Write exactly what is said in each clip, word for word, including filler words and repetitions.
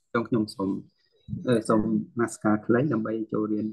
trong nhóm sống sống masca clay làm bay cho riêng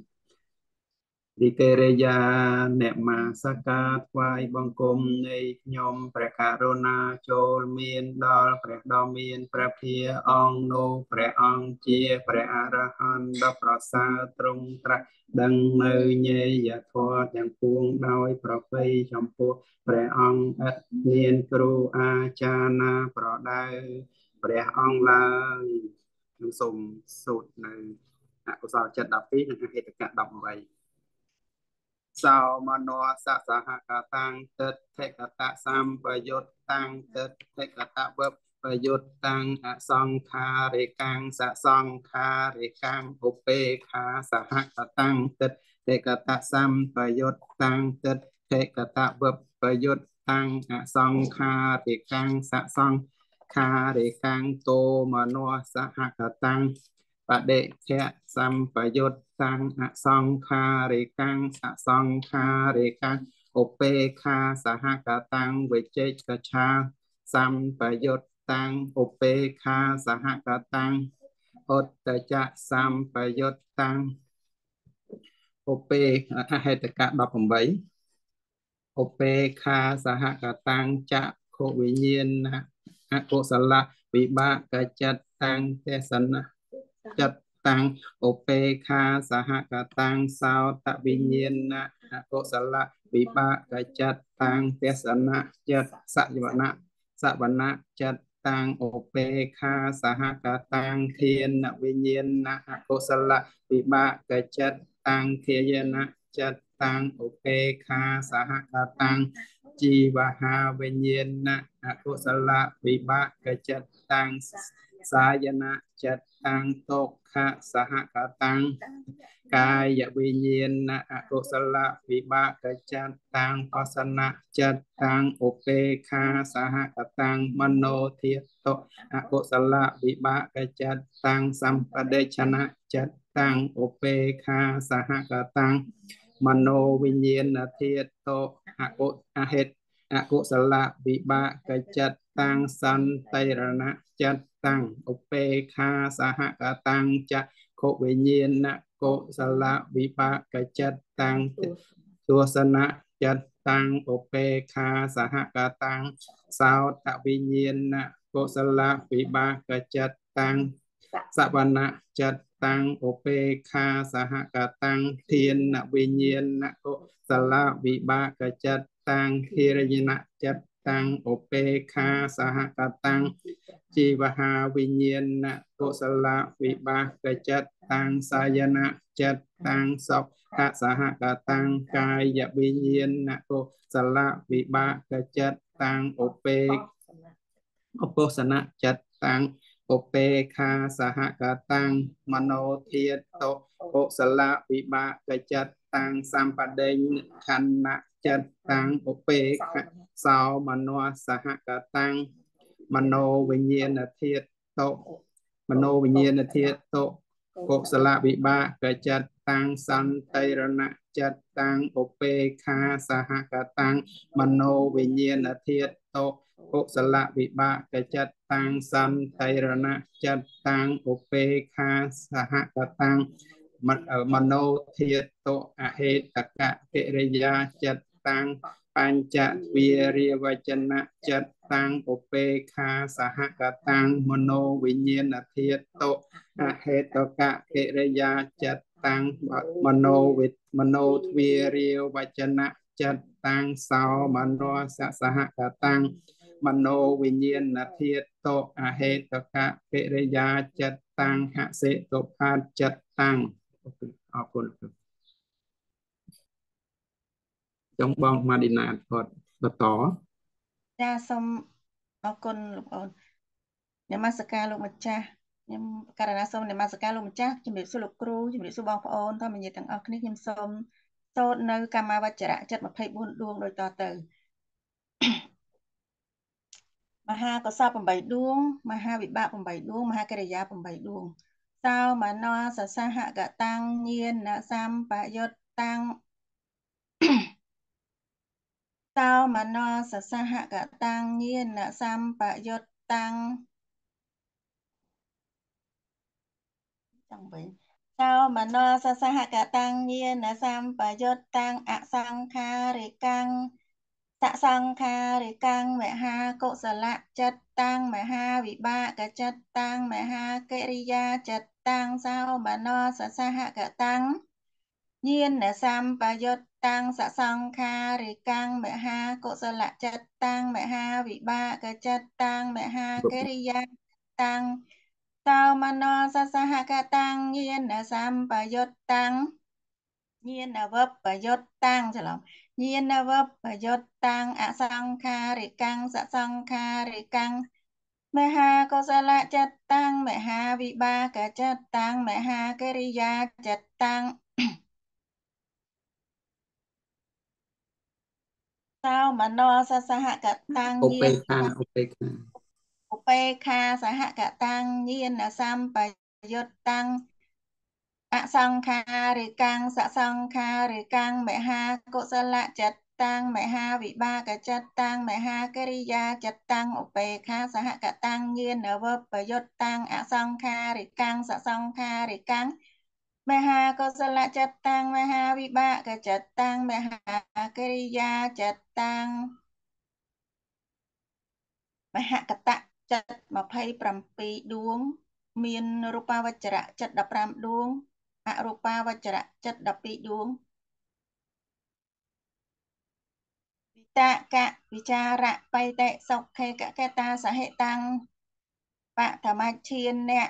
đi kê rê gia nẹp mà sa ca quay băng cungនៃខ្ញុំព្រះករុណាចូលមានដល់ព្រះដ៏មានព្រះភាអង្គនោះព្រះអង្គជាព្រះអរហន្តដ៏ប្រសើរទ្រង់ត្រាស់ដឹងនៅញេយធម៌ទាំងពួងដោយប្រពៃចំពោះព្រះអង្គឥតមានគ្រូអាចារ្យណាប្រដៅព្រះអង្គឡើយខ្ញុំសូមសូត្រនៅអកុសលចិត្តដប់ពីរនិងអហេតុកៈដប់ប្រាំសោមនោសសហកតាំងទិដ្ឋិកតសម្បយុត្តតាំងទិដ្ឋិកតវបប្រយុត្តតាំងអសង្ខារិកាំងសសង្ខារិកាំងឧបេខាសហកតាំងទិដ្ឋិកតសម្បយុត្តតាំងទិដ្ឋិកតវបប្រយុត្តតាំងអសង្ខារិកាំងសសង្ខារិកាំងតោមនោសហកតាំងបដិខៈសម្បយុត្តតាំងអសង្ខារិកាំងសសង្ខារិកាំងឧបេខាសហកតាំងវិជេកឆាសម្បយុត្តតាំងឧបេខាសហកតាំងឧត្តចៈសម្បយុត្តតាំងឧបេអហេតុកៈដប់ប្រាំបីឧបេខាសហកតាំងចក្ខុវិញ្ញាណអកុសលវិបាកចិត្តតាំងទេសនៈចិត្តតាំងឧបេខាសហកតាំងសោតវិញ្ញាណអកុសលវិបាកចិត្តតាំងទេសនៈចិត្តសយវណៈសវណៈចិត្តតាំងឧបេខាសហកតាំងធានវិញ្ញាណអកុសលវិបាកចិត្តតាំងធាយណៈចិត្តតាំងឧបេខាសហកតាំងជីវហាវិញ្ញាណអកុសលវិបាកចិត្តតាំងសាយណៈចិត្តតាំងទុក្ខសហកតាំងកាយវិញ្ញាណអកុសលវិបាកចិត្តតាំងបសនៈចិត្តតាំងឧបេខាសហកតាំងមโนធាតុអកុសលវិបាកចិត្តតាំងសម្បដិឆនៈចិត្តតាំងឧបេខាសហកតាំងមโนវិញ្ញាណធាតុអកុអហេតុអកុសលវិបាកចិត្តតាំងសន្តិរណចិត្តតាំងឧបេខាសហកតាំងចក្ខុវិញ្ញាណកុសលវិបាកចិត្តតាំងទស្សនៈចិត្តតាំងឧបេខាសហកតាំងសោតវិញ្ញាណកុសលវិបាកចិត្តតាំងសវណៈចិត្តតាំងឧបេខាសហកតាំងធានវិញ្ញាណកុសលវិបាកចិត្តតាំងធិរយណៈចិត្តតាំងឧបេខាសហកតាំងជីវហាវិញ្ញាណកុសលវិបាកចិត្តតាំងសាយណៈចិត្តតាំងសុខសហកតាំងកាយវិញ្ញាណកុសលវិបាកចិត្តតាំងឧបេឧបសនៈចិត្តតាំងឧបេខាសហកតាំងមโนធាតុកុសលវិបាកចិត្តតាំងសម្បដិខណៈចិត្តតាំងឧបេខាសោមនោសហកតាំងមโนវិញ្ញាណធាតុមโนវិញ្ញាណធាតុកុសលវិបាកចិត្តតាំងសន្តិរណចិត្តតាំងឧបេខាសហកតាំងមโนវិញ្ញាណធាតុកុសលវិបាកចិត្តតាំងសន្តិរណចិត្តតាំងឧបេខាសហកតាំងមโนធាតុអហេតកៈកិរិយាចិត្តតាំងបញ្ចវិរិយវចនៈចិត្តតាំងឧបេខាសហកតាំងមโนវិញ្ញាណធាតុអហេតកៈកិរិយាចិត្តតាំងមโนវិមโนទ្វារាវចនៈចិត្តតាំងសោមនោសហកតាំងមโนវិញ្ញាណធាតុអហេតកៈកិរិយាចិត្តតាំងហសិតុផាតចិត្តតាំងអរគុណចង់បងម៉ាឌីណាគាត់បន្តចាសូមអរគុណលោកអូននមស្ការលោកម្ចាស់ខ្ញុំករណីសូមនមស្ការលោកម្ចាស់ជំរាបសួរលោកគ្រូជំរាបសួរបងប្អូនធម្មយាទាំងអស់គ្នាខ្ញុំសូមសូត្រនៅកម្មវចរៈចិត្តម្ភៃបួនដួងដូចតទៅមហាកុសលប្រាំបីដួងមហាវិបាកប្រាំបីដួងមហាកិរិយាប្រាំបីដួងសោមនោសសហកតាំងញាណសម្បយុត្តតាំងសោមនោសសហកតាំងញាណសម្បយុត្តតាំង tăng bình sao mà no sa sa hạ cả tăng nhiên là sam bà yốt tăng ạ sang kha rì căng tạ sang kha rì căng mẹ ha cộ sở lạ chất tăng mẹ ha vị ba cả chất tăng mẹ ha kê ri ya chất tăng sao mà no sa sa hạ cả tăng nhiên là sam bà yốt tăng dạ sang kha rì căng mẹ ha cộ sở lạ chất tăng mẹ ha vị ba cả chất tăng mẹ ha kê ri ya tăng sao mà no sa sa hạ cả tăng nhiên là sam bà yốt tăng nhiên là vấp và yốt tăng cho lòng nhiên là vấp và yốt tăng ạ sang kha rì căng dạ sang kha rì căng mẹ ha có sa lạ chất tăng mẹ ha vị ba cả chất tăng mẹ ha cái ri ya chất tăng sao mà no sa sa hạ cả tăng nhiên Opeka Opeka Opeka sa hạ cả tăng nhiên là sam và yốt tăng ạ sang kha rì căng dạ sang kha rì căng mẹ ha cộ sa lạ chất tăng mẹ ha vị ba cả chất tăng mẹ ha cái ri ya chất tăng ổ bề kha sa hạ cả tăng nhiên ở vấp và yốt tăng ạ sang kha rì căng dạ sang kha rì căng mẹ ha cộ sa lạ chất tăng mẹ ha vị ba cả chất tăng mẹ ha cái ri ya chất tăng mẹ hạ cả tạ chất mà phay pram pi đuống miên rupa vajra chất đập ram đuống ạ rupa vajra chất đập pi đuống tạ cảวิจาระไปเตะสกเคกะแกตาสาเหตังปะธรรมเชียนเนี่ย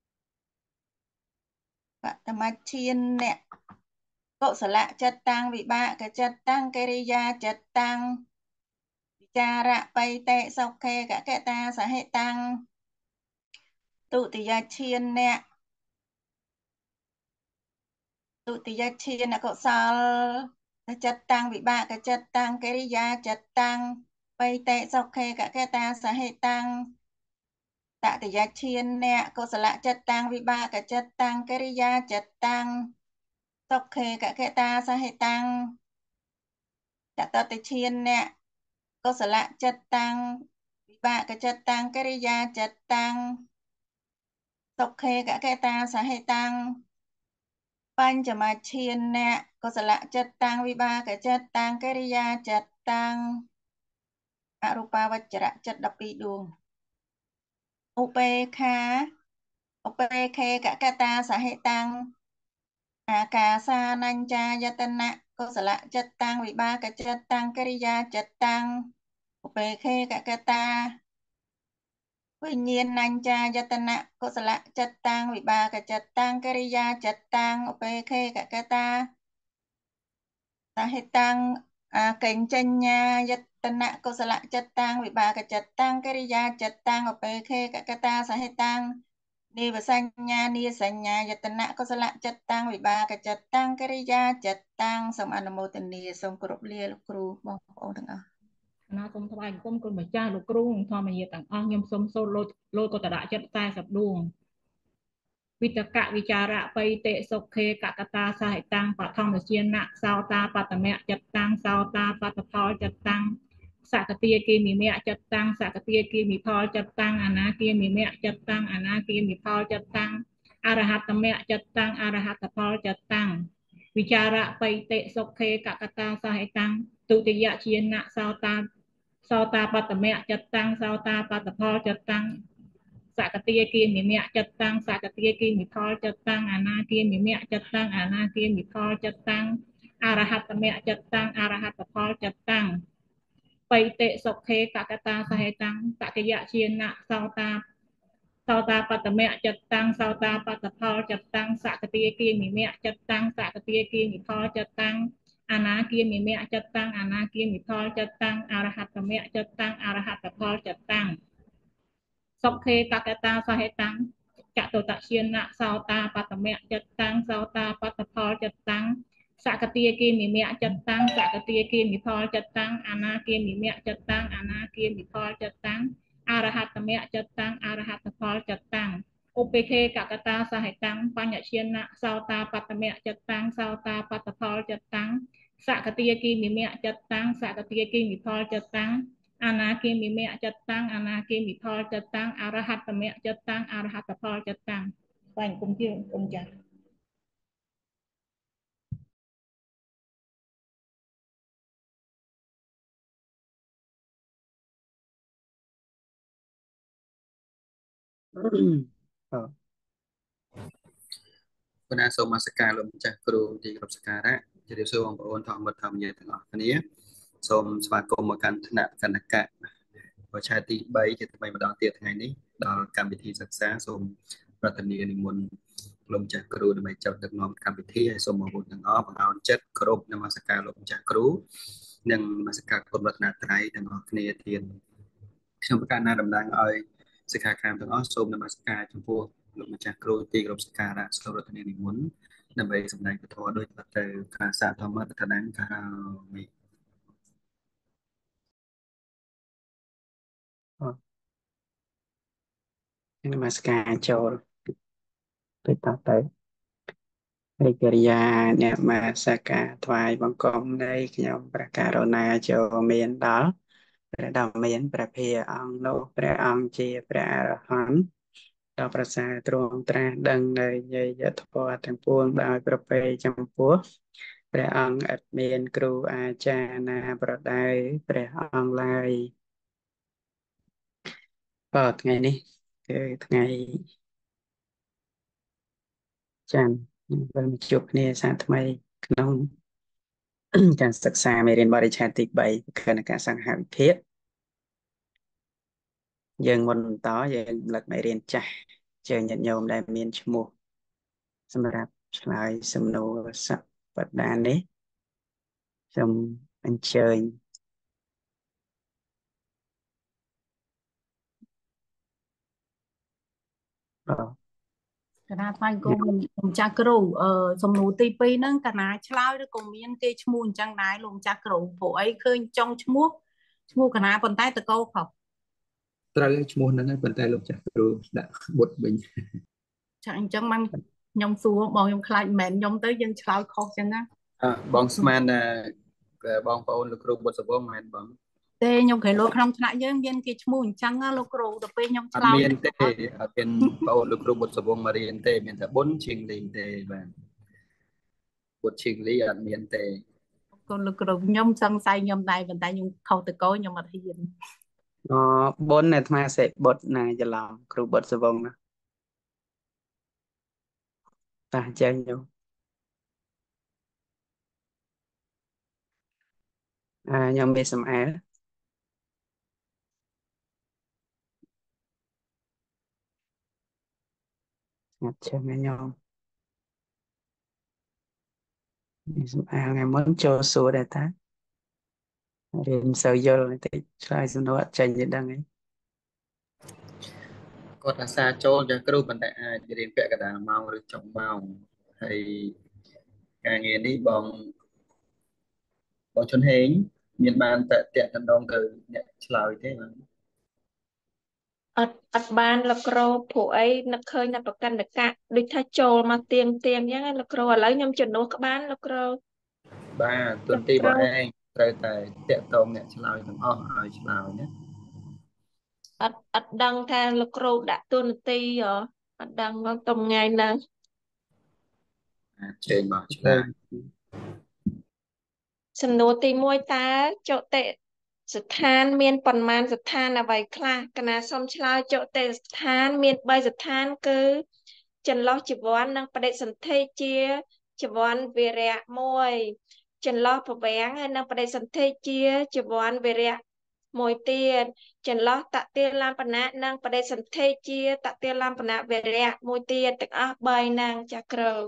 ปะธรรมเชียนเนี่ยกุศลจัตตังวิบากจัตตังกิริยาจัตตังวิจาระไปเตะสกเคกะแกตาสาเหตังตุติยเชียนเนี่ยตุติยเชียนกุศลจัตตังวิบากจัตตังกิริยาจัตตังไปเตะสกเคกะแกตาสาเหตังตติยเชียนเนี่ยกุศลจัตตังวิบากจัตตังกิริยาจัตตังสกเคกะเกตาสาเหตังตตติเชียนเนี่ยกุศลจัตตังวิบากจัตตังกิริยาจัตตังสกเคกะเกตาสาเหตังปัญจมาเชียนเนี่ยกุศลจัตตังวิบากจัตตังกิริยาจัตตังอรูปาวจระจัตตปีดวงอุเปคาอุเปเคกะกตาสาเหตังอากาสานัญจายตนะกุศลจัตตังวิบากจัตตังกิริยาจัตตังอุเปเคกะกตาวิญญาณัญจายตนะกุศลจัตตังวิบากจัตตังกิริยาจัตตังอุเปเคกะกตาสาเหตังอาเก่งจัญญายตนะกุศลจัตตังวิบากจัตตังกิริยาจัตตังอุเปเคกะกตาสาเหตังนิวสัญญานิสัญญายตนะกุศลจัตตังวิบากจัตตังកិរិយាจัตตังសូមអនុមោទនាសូមគោរពលាលោកគ្រូបងប្អូនទាំងអស់គណៈសូមថ្វាយបង្គំគុណម្ចាស់លោកគ្រូធម្មយាទាំងអស់ខ្ញុំសូមសូត្រលោលោកកតរៈចិត្តតែសដួងវិតកវិចារៈបៃតេសុខេកកតាសហេតាំងបឋមជាណៈសោតាបតមៈចិត្តតាំងសោតាបតផលចិត្តតាំងសកតិគិមិមៈចិត្តតាំងសកតិគិមិផលចិត្តតាំងអនាគិមិមៈចិត្តតាំងអនាគិមិផលចិត្តតាំងអរហត្តមៈចិត្តតាំងអរហត្តផលចិត្តតាំងវិចារៈបៃតេសុខេកកតាសហេតាំងទុតិយជាណៈសោតាសោតាបតមៈចិត្តតាំងសោតាបតផលចិត្តតាំងសកតិគិមិមៈចិត្តតាំងសកតិគិមិផលចិត្តតាំងអនាគិមិមៈចិត្តតាំងអនាគិមិផលចិត្តតាំងអរហត្តមៈចិត្តតាំងអរហត្តផលចិត្តតាំងបៃតេសុខេកកតាសហេតាំងតកិយជាណៈសោតាសោតាបតមៈចិត្តតាំងសោតាបតផលចិត្តតាំងសកតិគិមិមៈចិត្តតាំងសកតិគិមិផលចិត្តតាំងអនាគិមិមៈចិត្តតាំងអនាគិមិផលចិត្តតាំងអរហត្តមៈចិត្តតាំងអរហត្តផលចិត្តតាំងសុខេកកតាសហេតាំងចតុតជាណៈសោតាបតមៈចិត្តតាំងសោតាបតផលចិត្តតាំងសកតិគិមិមៈចិត្តតាំងសកតិគិមិផលចិត្តតាំងអនាគិមិមៈចិត្តតាំងអនាគិមិផលចិត្តតាំងអរហត្តមៈចិត្តតាំងអរហត្តផលចិត្តតាំងឧបេខេកកតាសហេតាំងបញ្ញជាណៈសោតាបតមៈចិត្តតាំងសោតាបតផលចិត្តតាំងសកតិគិមិមៈចិត្តតាំងសកតិគិមិផលចិត្តតាំងអនាគិមិមៈចិត្តតាំងអនាគិមិផលចិត្តតាំងអរហត្តមៈចិត្តតាំងអរហត្តផលចិត្តតាំង Bạn cũng chưa cũng chẳng ờ Bữa nayសូមមកសការលោកម្ចាស់គ្រូទីគោរពសក្ការៈជម្រាបសួរបងប្អូនធម្មមិត្តធម្មយាទាំងអស់គ្នាសូមស្វាគមន៍មកកាន់ថ្នាក់កណ្ដកៈវិឆ័យទីបីជាថ្មីម្ដងទៀតថ្ងៃនេះដល់កម្មវិធីសិក្សាសូមប្រធានានិមន្តលោកម្ចាស់គ្រូដើម្បីចុះដឹកនាំកម្មវិធីហើយសូមបងប្អូនទាំងអស់បង្អោនចិត្តគោរពនមស្ការលោកម្ចាស់គ្រូនិងនមស្ការគុណរតនត្រ័យទាំងអស់គ្នាទៀតខ្ញុំប្រកាសណាតំណាងឲ្យសិក្ខាកាមទាំងអស់សូមនមស្ការចំពោះលោកម្ចាស់គ្រូទីគោរពសក្ការៈសូមប្រធានានិមន្តដើម្បីសម្ដែងពធដោយទៅការសាធម្មតតនាការមី នមស្ការចូលទៅតទៅហើយកិរិយាអ្នកមកសក្ការថ្វាយបង្គំនៃខ្ញុំព្រះករុណាចូលមានដល់ព្រះដ៏មានព្រះភិយអង្គនោះព្រះអង្គជាព្រះអរហន្តដ៏ប្រសើរទ្រង់ត្រាស់ដឹងនៅនៃយធម៌ទាំងពួងដោយប្រពៃចំពោះព្រះអង្គឥតមានគ្រូអាចារ្យណាប្រដៅព្រះអង្គឡើយក៏ថ្ងៃនេះគឺថ្ងៃច័ន្ទវិលមកជួបគ្នាសាថ្មីក្នុងការសិក្សាមេរៀនបរិច្ឆេទទីបីគណៈការសង្ឃវិភាគយើងមុនបន្តយើងលឹកមេរៀនចាស់ជើញញាតិញោមដែលមានឈ្មោះសម្រាប់ឆ្លើយសំណួរសប្តាហ៍នេះសូមអញ្ជើញបាទកណាថ្វាយគុំលោកម្ចាស់គ្រូអឺសំណួរទីពីរហ្នឹងកណាឆ្លើយឬក៏មានគេឈ្មោះអញ្ចឹងដែរលោកម្ចាស់គ្រូព្រោះអីឃើញចុងឈ្មោះឈ្មោះកណាប៉ុន្តែតកោខុសត្រូវឈ្មោះហ្នឹងហើយប៉ុន្តែលោកម្ចាស់គ្រូដាក់បុតវិញចាអញ្ចឹងបានខ្ញុំសួរបងខ្ញុំខ្លាចមិនមែនខ្ញុំទៅយើងឆ្លើយខុសអញ្ចឹងណាអើបងស្មានបងប្អូនលោកគ្រូបុតសវងមែនបងទេខ្ញុំគេលោកក្នុងថ្នាក់យើងមានគេឈ្មោះអញ្ចឹងលោកគ្រូទៅពេលខ្ញុំឆ្លើយមានទេអត់មានបងប្អូនលោកគ្រូបុតសវងមករៀនទេមានតែបុនឈីងលីងទេបាទបុតឈីងលីអត់មានទេកូនលោកគ្រូខ្ញុំសង្ស័យខ្ញុំដែរប៉ុន្តែខ្ញុំខុសតកោខ្ញុំអត់ហ៊ានអបុនអាត្មាសេបុតណាច្រឡំគ្រូបុតសវងណាតាចេះខ្ញុំអឺខ្ញុំមានសំអែលស្ងាត់ឈឹងខ្ញុំមានសំអែលថ្ងៃមុនចូលសួរដែរតារៀនសូវយល់បន្តិចឆ្លើយសំណួរអត់ចេញទេដឹងអីគាត់អាសាចូលចាស់គ្រូប៉ុន្តែអាចរៀនពាក់កណ្ដាលម៉ោងឬចុងម៉ោងហើយការងារនេះបងបងជុនហេងមានបានតតាក់ដងទៅអ្នកឆ្លើយទេបាទអត់អត់បានលោកគ្រូព្រោះអីនឹកឃើញតែប្រកាន់តកៈដូចថាចូលមកទៀងទៀងអញ្ចឹងលោកគ្រូឥឡូវខ្ញុំជំនួសក្បានលោកគ្រូបាទទុនទីបងឯងត្រូវតែតាក់ទងអ្នកឆ្លើយទាំងអស់ឲ្យឆ្លើយណាអត់អត់ដឹងថាលោកគ្រូដាក់ទូនាទីហ៎អត់ដឹងមកតុំថ្ងៃហ្នឹងអាចជើញមកឆ្លើយសំណួរទីមួយតើចុតិស្ថានមានប៉ុន្មានស្ថានអ្វីខ្លះកណាសុំឆ្លើយចុតិស្ថានមានបីស្ថានគឺចន្លោះជីវ័ននិងបដិសន្ធិជាជីវ័នវិរៈមួយចន្លោះភវាំងហើយនិងបដិសន្ធិជាជីវ័នវិរៈមួយទៀតចន្លោះតតិលំបណៈនិងបដិសន្ធិជាតតិលំបណៈវិរៈមួយទៀតទាំងអស់បីហ្នឹងចាគ្រូ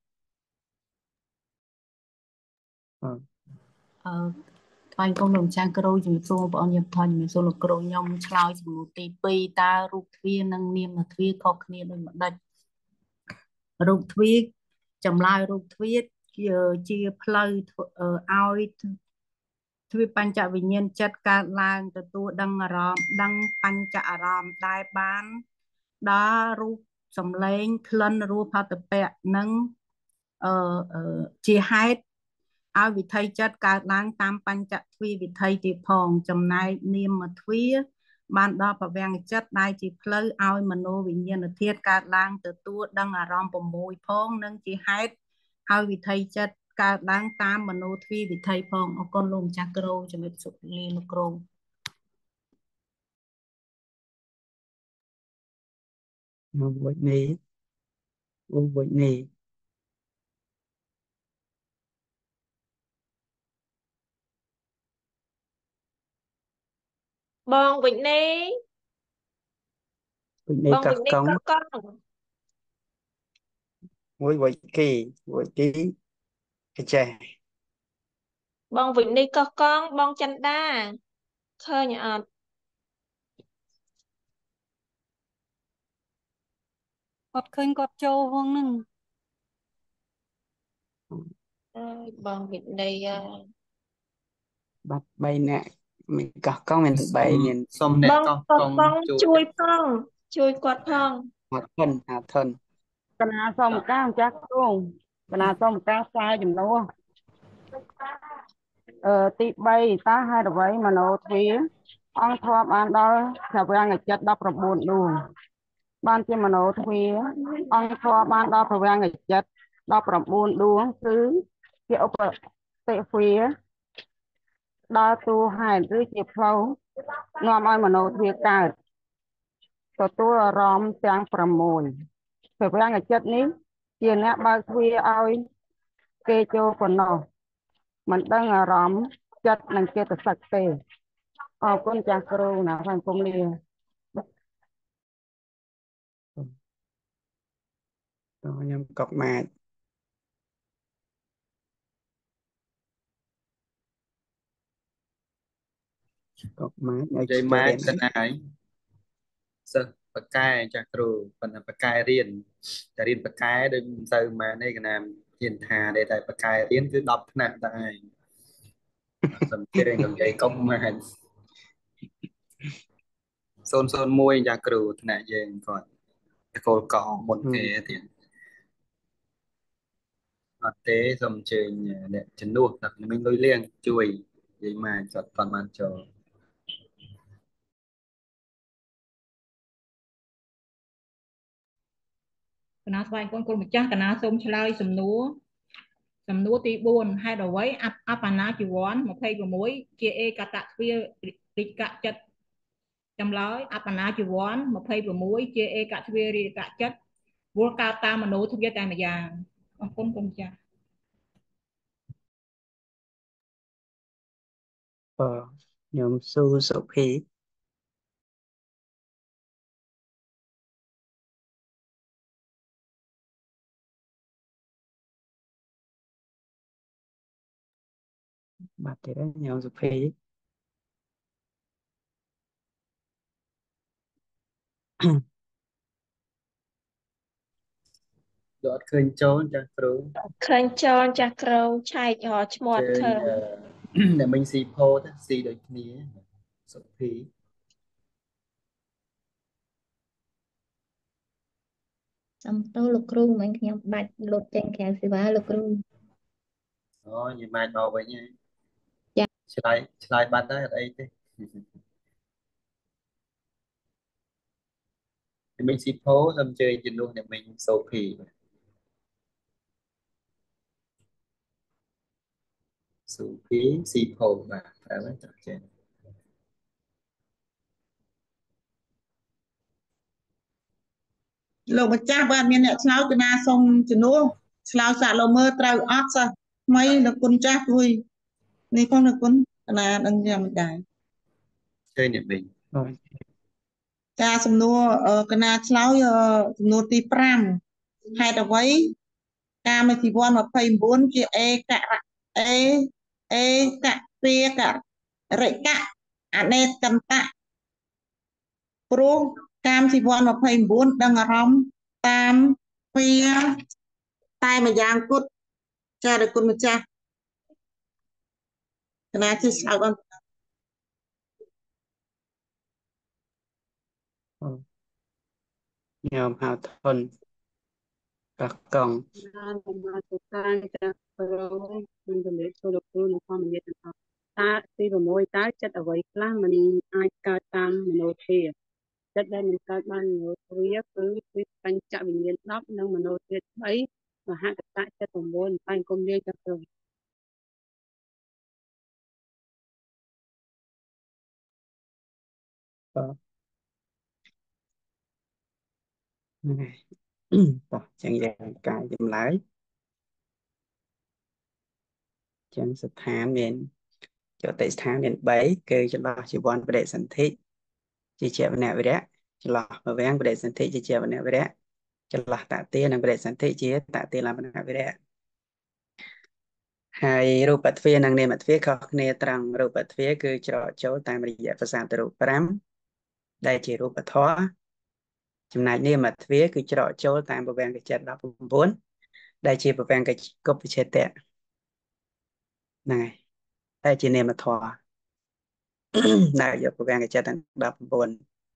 អឺថ្វាយគុំលោកម្ចាស់គ្រូជំរាបសួរបងប្អូនញាតិធនជំរាបសួរលោកគ្រូខ្ញុំឆ្លើយសំណួរទីពីរតើរូបទ្វារនិងនាមទ្វារខុសគ្នាដូចម្ដេចរូបទ្វារចម្លើយរូបទ្វារជាផ្លូវឲ្យទ្វារបញ្ចវិញ្ញាណចិត្តកើតឡើងទទួលដឹងអារម្មណ៍ដឹងបញ្ចអារម្មណ៍ដែលបានដល់រូបសម្លេងក្លិនរសផតពៈនិងអឺជាហេតុឲ្យវិថីចិត្តកើតឡើងតាមបញ្ចទ្វារវិថីទៀតផងចំណែកនាមទ្វារបានដល់ប្រវាំងចិត្តដែលជាផ្លូវឲ្យមនោវិញ្ញាណធាតុកើតឡើងទទួលដឹងអារម្មណ៍៦ផងនិងជាហេតុឲ្យវិថីចិត្តកើតឡើងតាមមនោទ្វារវិថីផងអរគុណលោកម្ចាស់គ្រូជំរាបសួរលាលោកគ្រូមកវិញនេះអូវិញនេះបងវិនីវិញនេះបងកោះវិនីកង់កោះកង់មួយវិញគីវិញគីកចេះបងវិនីកោះកង់បងចន្ទតាឃើញអត់គាត់ឃើញគាត់ចូលវងហ្នឹងអើយបងវិនីអើយបាត់បីនាក់មានកោះកង់មានបីមានសុំអ្នកបងកោះកោះកង់កង់ជួយជួយផងជួយគាត់ផងហាត់ធនហាត់ធនកណាសូមការម្ចាស់គ្រូកណាសូមការផ្សាយចំនួនអឺទីបីតើហេតុអ្វីមโนទ្វាអង្គធម៌បានដល់ប្រវាំងចិត្តដប់៩ដួងបានជាមโนទ្វាអង្គធម៌បានដល់ប្រវាំងចិត្តដប់៩ដួងគឺជាឧបតិទ្វាដល់តួហេតុឬជាផ្លូវនាំឲ្យមโนទ្វាកើតទទួលអារម្មណ៍ទាំង៦ប្រវាំងចិត្តនេះជាអ្នកបើកទ្វារឲ្យគេចូលប៉ុណ្ណោះមិនដឹងអារម្មណ៍ចិត្តនិងចេតសិកទេអរគុណចាស់គ្រូណាស់អង្គមលាតខ្ញុំកុកម៉ាតកុកម៉ាតឲ្យនិយាយចូលម៉ែរៀនសិនហើយសិស្សបកកែចាស់គ្រូប៉ុន្តែបកកែរៀនតែរៀនបកកែដូចមិនសូវម៉ែនេះកណាមហ៊ានថាទេតែបកកែរៀនគឺដប់ថ្នាក់តែឯងសំជិញនិយាយកុំម៉ែសូនសូនមួយចាស់គ្រូថ្នាក់យើងគាត់កូលកោមុនគេទៀតអត់ទេសូមអញ្ជើញអ្នកជំនួសតែមិញលុយលៀងជួយនិយាយម៉ែគាត់អត់បានចូលកណាស្វែងគុណគុណម្ចាស់កណាសូមឆ្លើយសំណួរសំណួរទីបួនហេតុអ្វីអបអបណាជីវ័នម្ភៃ៦ជាឯកតទ្វារិកចិត្តចម្លើយអបណាជីវ័នម្ភៃ៦ជាឯកទ្វារិកចិត្តវល់កើតតាមមโนទ្វាតែម្យ៉ាងអរគុណគុណម្ចាស់អឺខ្ញុំស៊ូសុភីបាត់ទៀតហើយខ្ញុំសុភីយកអត់ឃើញចូលចាស់គ្រូឃើញចូលចាស់គ្រូឆែករកឈ្មោះអត់ជើញឃើញអ្នកមិញស៊ីផូទៅស៊ីដូចគ្នាសុភីសំទោសលោកគ្រូមិនខ្ញុំបាច់លុតចេញក្រៅសេវាលោកគ្រូអូយម៉ែមកវិញហើយចាឆ្លើយឆ្លើយបាត់ដែរអត់អីទេអ្នកមិញស៊ីផូសូមអញ្ជើញជំនួសអ្នកមិញសូភីសូភីស៊ីផូបាទត្រូវហើយចាស់ចេះលោកម្ចាស់បាទមានអ្នកឆ្លើយកណាសូមជំនួសឆ្លើយសាក់លោមើលត្រូវអត់សិស្សថ្មីលោកគុណចាស់ជួយនេះផងលោកគុណកណាដឹងយ៉ាងមិនដែរជើញអ្នកមិញការសំណួរអឺកណាឆ្លើយអឺសំណួរទីប្រាំហេតុអ្វីកាមជីវ័នម្ភៃ៩ជាអេកៈអេអេកៈពាកៈរិកៈអនេកន្តៈព្រោះកាមជីវ័នម្ភៃ៩ដឹងអារម្មណ៍តាមពីតែម្យ៉ាងគត់ចារគុណម្ចាស់កណាជួយឆ្លើយបងខ្ញុំហៅធនកោះកង់បានមកទៅការចាស់គ្រូមិនជំរាបសួរលោកគ្រូនិងធម្មយាទាំងអស់តាទី6តើចិត្តអ្វីខ្លះมันអាចកើតតាមមโนទ្វារចិត្តដែលមិនកើតបានមโนទ្វារគឺវិបញ្ចវិញ្ញាណដប់និងមโนទ្វារបីមហកតៈចិត្ត9តែគុំនិយាយទៅទៅបាទតោះចឹងយើងកាយចម្លើយចឹងស្ថានមានចតិស្ថានមាន3គឺចន្លោះជីវ័នបដិសន្ធិជាជាវនវិរៈចន្លោះពវាំងបដិសន្ធិជាជាវនវិរៈចន្លោះតទានិងបដិសន្ធិជាតទាលំនវិរៈហើយរូបទ្វានិងនាមទ្វាខុសគ្នាត្រង់រូបទ្វាគឺច្រកចូលតាមរយៈប្រសាទរូប5ដែលជារូបធម៌ចំណែកនាមទ្វាគឺច្រកចូលតាមពវាំងចិត្ត19ដែលជាពវាំងកុបច្ឆេតៈហ្នឹងហើយតែជានាមធម៌ដែលយកពវាំងចិត្តទាំង19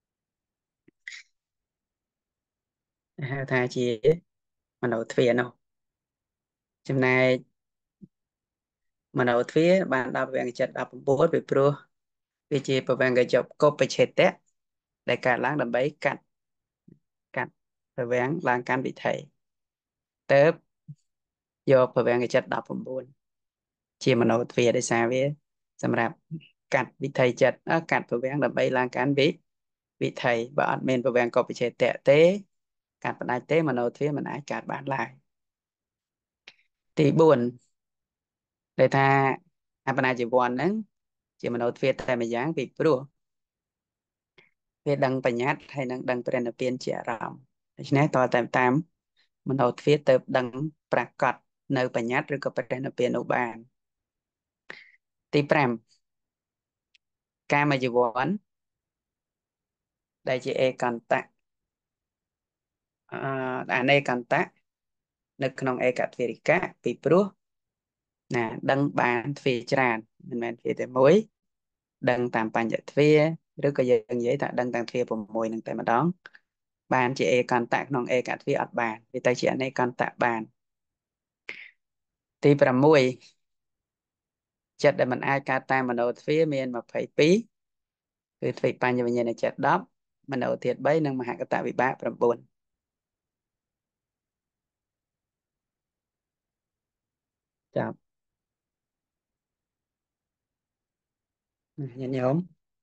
ហៅថាជាមโนទ្វានោះចំណែកមโนទ្វាបានដល់ពវាំងចិត្ត19ពីព្រោះវាជាពវាំងកុបច្ឆេតៈដែលកើតឡើងដើម្បីកាត់កាត់ពវាំងឡើងកាន់វិថីទៅយកពវាំងចិត្ត19ជាមโนទ្វាដោយសារវាសម្រាប់កាត់វិថីចិត្តកាត់ពវាំងដើម្បីឡើងកាន់វិវិថីបើអត់មានពវាំងកុបច្ឆេតៈទេកាត់ផ្ដាច់ទេមโนទ្វាមិនអាចកាត់បានឡើយទី4ដែលថាអបណាជីវ័នហ្នឹងជាមโนទ្វាតែម្យ៉ាងពីព្រោះវាដឹងបញ្ញត្តិហើយនឹងដឹងព្រះនិព្វានជាអារម្មណ៍ដូច្នេះតើតាមតាមមโนទ្វាទៅដឹងប្រកាសនៅបញ្ញត្តិឬក៏ព្រះនិព្វាននោះបានទី5កាមជីវ័នដែលជាអេកន្តៈអអនេកន្តៈនៅក្នុងឯកទ្វារិកៈពីព្រោះណាដឹងបានទ្វាច្រើនមិនមែនទ្វាតែមួយដឹងតាមបញ្ញទ្វាឬក៏យើងនិយាយថាដឹងតាមទ្វា6នឹងតែម្ដងបានជាអេកន្តៈក្នុងឯកទ្វាអត់បានវាតែជាអនេកន្តៈបានទី6ចិត្តដែលមិនអាចកើតតាមមโนទ្វាមាន22គឺទ្វេបញ្ញវិញ្ញាណចិត្ត10មโนធាតុ3និងមហកតវិបាក9ចាប់ញាតិញោម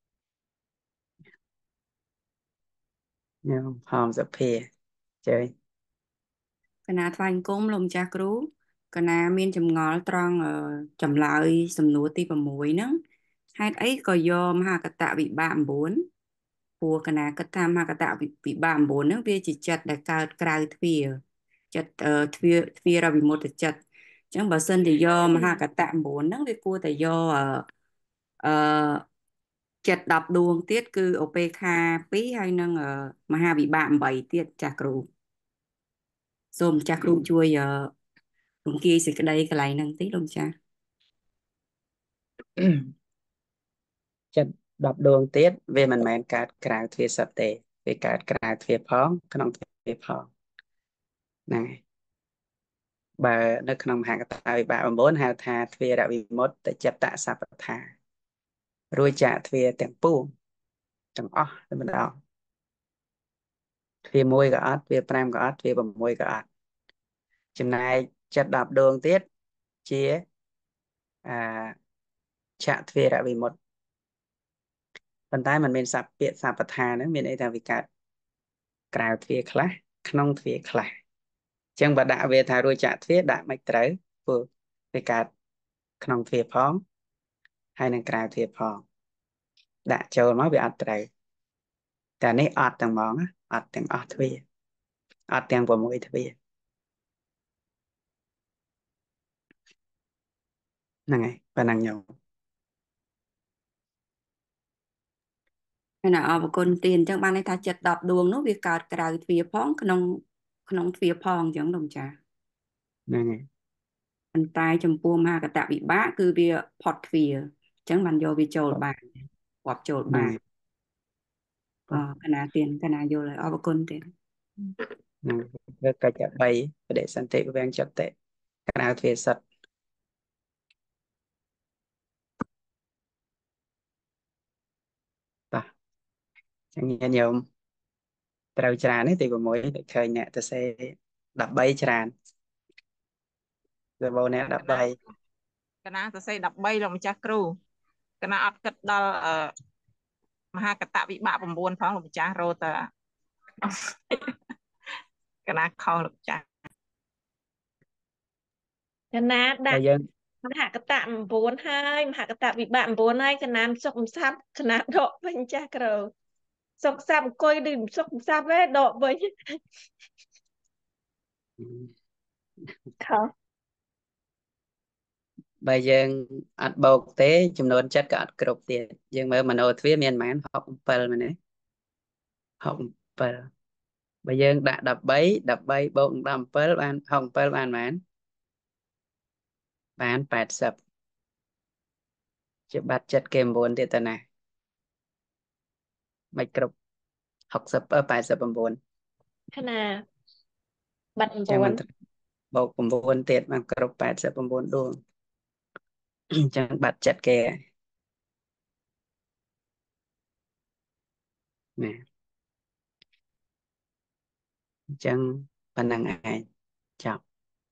ញោមផោមសភាជើញកណាថ្វាយអង្គមលោកម្ចាស់គ្រូកណាមានចម្ងល់ត្រង់ចម្លើយសំណួរទី6ហ្នឹងហេតុអីក៏យកមហាកតវិបាក9ព្រោះកណាគិតថាមហាកតវិបាក9ហ្នឹងវាជាចិត្តដែលកើតក្រៅទ្វាចិត្តទ្វាទ្វារវិមុតចិត្តអញ្ចឹងបើសិនជាយកមហាកត9ហ្នឹងវាគួរតែយកអឺចិត្ត10ដួងទៀតគឺឧបេក្ខា2ហើយនឹងមហាវិបាក8ទៀតចាស់គ្រូសូមចាស់គ្រូជួយរំគាយសេចក្តីកន្លែងហ្នឹងតិចលោកម្ចាស់ចិត្ត10ដួងទៀតវាមិនមែនកើតក្រៅទ្វាសិតទេវាកើតក្រៅទ្វាផងក្នុងទ្វាផងហ្នឹងហើយបើនៅក្នុងមហាកតវិបាក9ហៅថាទ្វារវិមុតតចិត្តសពថារួចចាកទ្វាទាំងពួងទាំងអស់តែម្ដងទ្វាមួយក៏អត់ទ្វា5ក៏អត់ទ្វា6ក៏អត់ចំណែកចិត្ត10ដួងទៀតជាអាចាកទ្វារវិមុតប៉ុន្តែมันមានសព្ទពាក្យសពថាហ្នឹងមានន័យថាវាកើតក្រៅទ្វាខ្លះក្នុងទ្វាខ្លះអញ្ចឹងបើដាក់វាថារួចចាកទ្វាដាក់មិនត្រូវព្រោះវាកើតក្នុងទ្វាផងហើយនឹងក្រៅទ្វាផងដាក់ចូលមកវាអត់ត្រូវតែនេះអត់ទាំងហ្មងអត់ទាំងអស់ទ្វាអត់ទាំង6ទ្វាហ្នឹងហើយប៉ុណ្ណឹងញោមណាអរគុណទានអញ្ចឹងបានន័យថាចិត្ត10ដួងនោះវាកើតក្រៅទ្វាផងក្នុងក្នុងទ្វាផងអញ្ចឹងលោកម្ចាស់ហ្នឹងហើយប៉ុន្តែចំពោះមហាកតវិបាកគឺវាផុតទ្វាអញ្ចឹងបានយកវាចូលបានរាប់ចូលបានអរកណាទានកណាយល់ហើយអរគុណទានហ្នឹងវាកិច្ច3បដិសន្ធិវាំងចិត្តក្រៅទ្វាសិត chẳng nghe nhiều trâu tràn ấy thì của mỗi để khơi nè ta sẽ đập bay tràn rồi bầu nè đập bay កណាសរសេរ13លោកម្ចាស់គ្រូកណាអត់គិតដល់អឺមហាកតវិបាក9ផងលោកម្ចាស់រត់តែកណាខុសលោកម្ចាស់កណាតែដាក់យើងមហកតៈ9ហើយមហកតៈវិបាក9ហើយកណាសុខសាប់កណាដកវិញចាស់គ្រូសុខសាប់អង្គុយដូចសុខសាប់ទេដកវិញខុសបើយើងអត់បោកទេចំនួនចិត្តក៏អត់គ្រប់ទៀតយើងមើលមโนទ្វារមានប្រហែលหกสิบเจ็ดមែនទេหกสิบเจ็ดបើយើងដាក់13 13បូកនឹង17បានหกสิบเจ็ดបានប៉ុន្មានបាន80ជាបាត់ចិត្តគេ9ទៀតតើណាមិនគ្រប់60 89 ខណាបាត់ចឹងមិន 9 បូក9ទៀតបានគ្រប់89ដួងចឹងបាត់ចិត្តគេណាចឹងប៉ុណ្ណឹងឯងចប់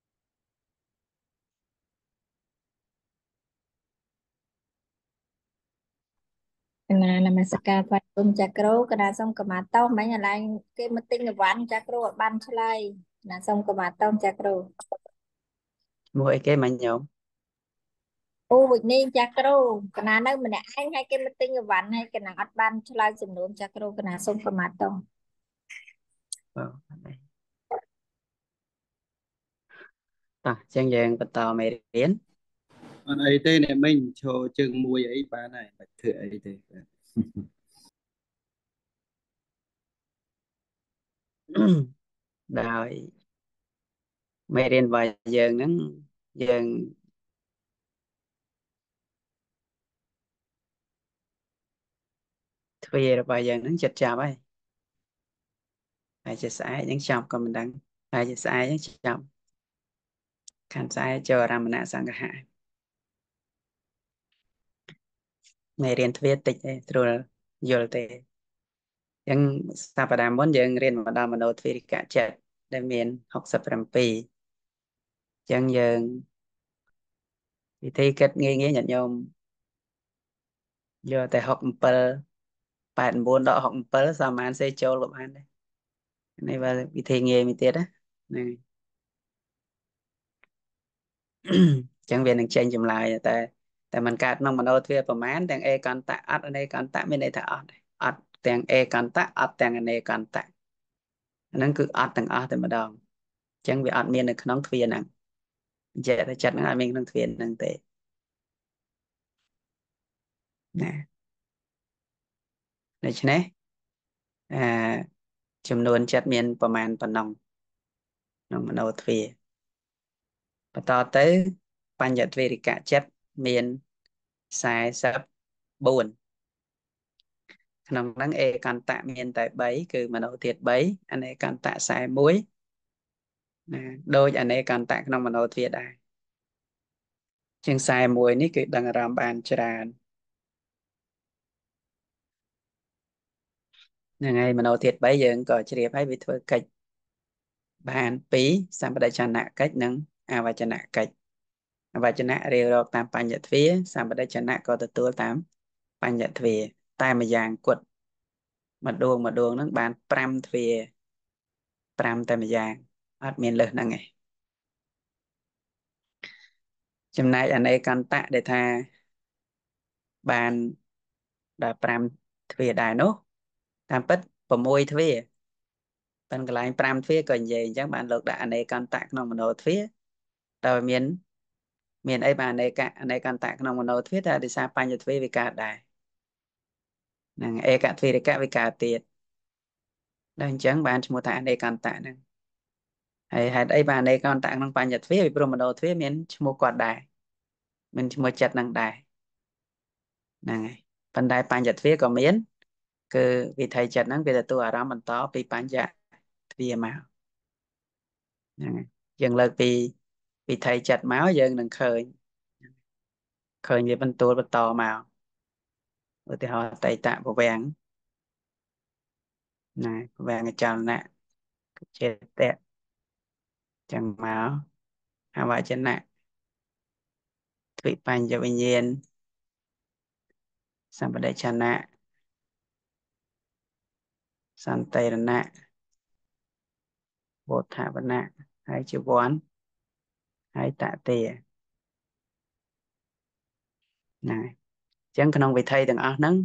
កណានមស្ការថ្វាយគុំចាគ្រូកណាសូមកមាតោមិញអាឡែងគេមកទិញអីវ៉ាន់ចាគ្រូអត់បានឆ្លើយកណាសូមកមាតោចាគ្រូមួយអីគេមិញញោមអូវិន័យចាគ្រូកណានៅម្នាក់ឯងឲ្យគេមកទិញអីវ៉ាន់ឲ្យកណាអត់បានឆ្លើយសំណួរចាគ្រូកណាសូមកមាតោបាទតោះចឹងយើងបន្តមេរៀនអត់អីទេអ្នកមិញឈរជើងមួយអីបានហើយបាច់ធ្វើអីទេបាទដោយមេរៀនរបស់យើងហ្នឹងយើងទ្វាររបស់យើងហ្នឹងចិត្តចាប់ហើយហើយជាស្អែកហ្នឹងចាប់ក៏មិនដឹងហើយជាស្អែកហ្នឹងចាប់ខាងស្អែកចូលអារម្មណសង្ឃៈមេរៀនទ្វារតិចទេត្រួលយល់ទេអញ្ចឹងសប្តាហ៍មុនយើងរៀនមកដល់មโนទ្វារិកចិត្តដែលមានหกสิบเจ็ดអញ្ចឹងយើងវិធីគិតងាយងាយញាតិញោមយកតែหกสิบเจ็ด แปดสิบเก้าដកหกสิบเจ็ดសមានសេចូលក៏បានដែរនេះបើវិធីងាយមួយទៀតណាហ្នឹង អញ្ចឹងវានឹងចេញចម្លើយតែតែมันកើតក្នុងមโนទ្វារប្រមាណទាំង A កន្តៈអត់ អនេកន្តៈមានន័យថាអត់អត់ទាំង A កន្តៈអត់ទាំងអនេកន្តៈហ្នឹងគឺអត់ទាំងអស់តែម្ដងអញ្ចឹងវាអត់មាននៅក្នុងទ្វារហ្នឹងនិយាយតែចិត្តហ្នឹងអត់មានក្នុងទ្វារហ្នឹងទេណាដូច្នេះអឺចំនួនចិត្តមានប្រមាណប៉ុណ្ណឹងក្នុងមโนទ្វារបន្តទៅបញ្ញទ្វេរិកចិត្តមាន44ក្នុងហ្នឹងអេកន្តៈមានតែ3គឺមโนធាតុ3អនេកន្តៈ41ណាដូចអនេកន្តៈក្នុងមโนទ្វារដែរជាង41នេះគឺដឹងអារម្មណ៍បានច្រើនហ្នឹងហើយមโนធាតុ3យើងក៏ជ្រាបហើយវាធ្វើកិច្ចបានពីរសម្បដិចនៈកិច្ចនិងអវចនៈកិច្ចអវចនៈរៀបរកតាមបញ្ញទ្វារសម្បដិចនៈក៏ទទួលតាមបញ្ញទ្វារតែម្យ៉ាងគត់ម្ដងម្ដងហ្នឹងបាន5ទ្វារ5តែម្យ៉ាងអត់មានលើសហ្នឹងឯងចំណែកអនេកន្តៈដែលថាបានដល់5ទ្វារដែរនោះតាមពិត6ទ្វារប៉ុន្តែកន្លែង5ទ្វារក៏និយាយអញ្ចឹងបានលោកដាក់អនេកន្តៈក្នុងមโนទ្វារតែមានមានអីបានអនេកអនេកន្តៈក្នុងមโนទ្វារតែដោយសារបញ្ញទ្វារវាកើតដែរហ្នឹងឯកទ្វារិកៈវាកើតទៀតដល់អញ្ចឹងបានឈ្មោះថាអនេកន្តៈហ្នឹងហើយហេតុអីបានអនេកន្តៈក្នុងបញ្ញទ្វារពីព្រោះមโนទ្វារមានឈ្មោះគាត់ដែរមានឈ្មោះចិត្តហ្នឹងដែរហ្នឹងហើយប៉ុន្តែបញ្ញទ្វារក៏មានគឺវិថីចិត្តហ្នឹងវាទទួលអារម្មណ៍បន្តពីបញ្ញទ្វារមកហ្នឹងហើយយើងលើកពីវិថីចិត្តមកយើងនឹងឃើញឃើញវាបន្តបន្តមកឧទាហរណ៍តៃតៈពវាំង này vàng cái tròn nè chết tẹt chẳng máu hai vài chân nè thủy pan cho bình nhiên sang bên đây chân nè sang tây nè bột thả bên nè hai chữ vón hai tạ tìa này chẳng cần bị thay từng ở nắng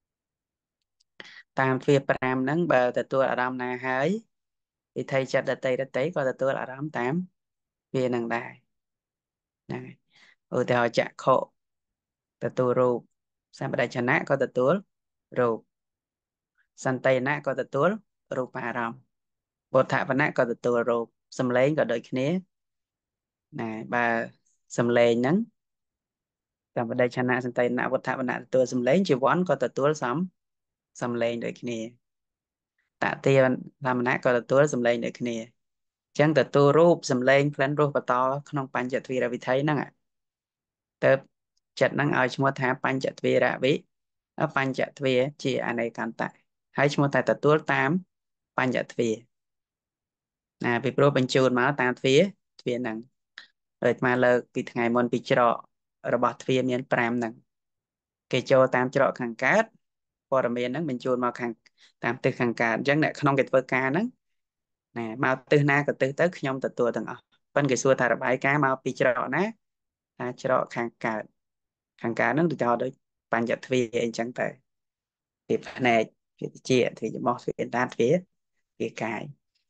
tam phía pram nắng bờ từ tua ở đam na hái bị thay chặt đợt tây đợt tây coi từ tua ở đam tám phía năng đài này ở theo chặt khổ từ tua ru sang bên đây chân nè coi từ tua ru sang tây nè coi từ tua ru pa ram bột thả bên nè coi từ tua ru xâm lấy có đôi kia này bà xâm lấy nắng sang bên đây chân nè sang tây nè bột thả bên nè tua xâm lấy chỉ vón coi từ tua sắm xâm lấy đôi kia tạ tiền làm nát coiตัวสำเร็จในคณีจังแต่ตัวรูปสำเร็จเพลนรูปปะตอขนมปัญจทวีระวิไทยนั่งอ่ะเติบจัดนั่งเอาชมถาปัญจทวีระวิแล้วปัญจทวีจีอันในการตายให้ชมแต่แต่ตัวตามปัญจทวีนะไปโปรเป็นจูนมาตามทวีทวีนั่งเลยมาเลิกปีไงมนปีเจาะระบาดทวีมีนแปรมนั่งเกจโจตามเจาะขังการ์ดพอระเมียนนั่งเป็นจูนมาขังตามตึกขังการจังเนี่ยขนมเกตเวอร์การนั่งnè mau từ na cái từ tới nhom từ tua từng ở bên cái xua thà là bài cá mau pi chợ ná à chợ khang cả khang cả nó được cho đấy ban giật vi anh chẳng tới thì này thì chia thì mò phía đan phía phía cái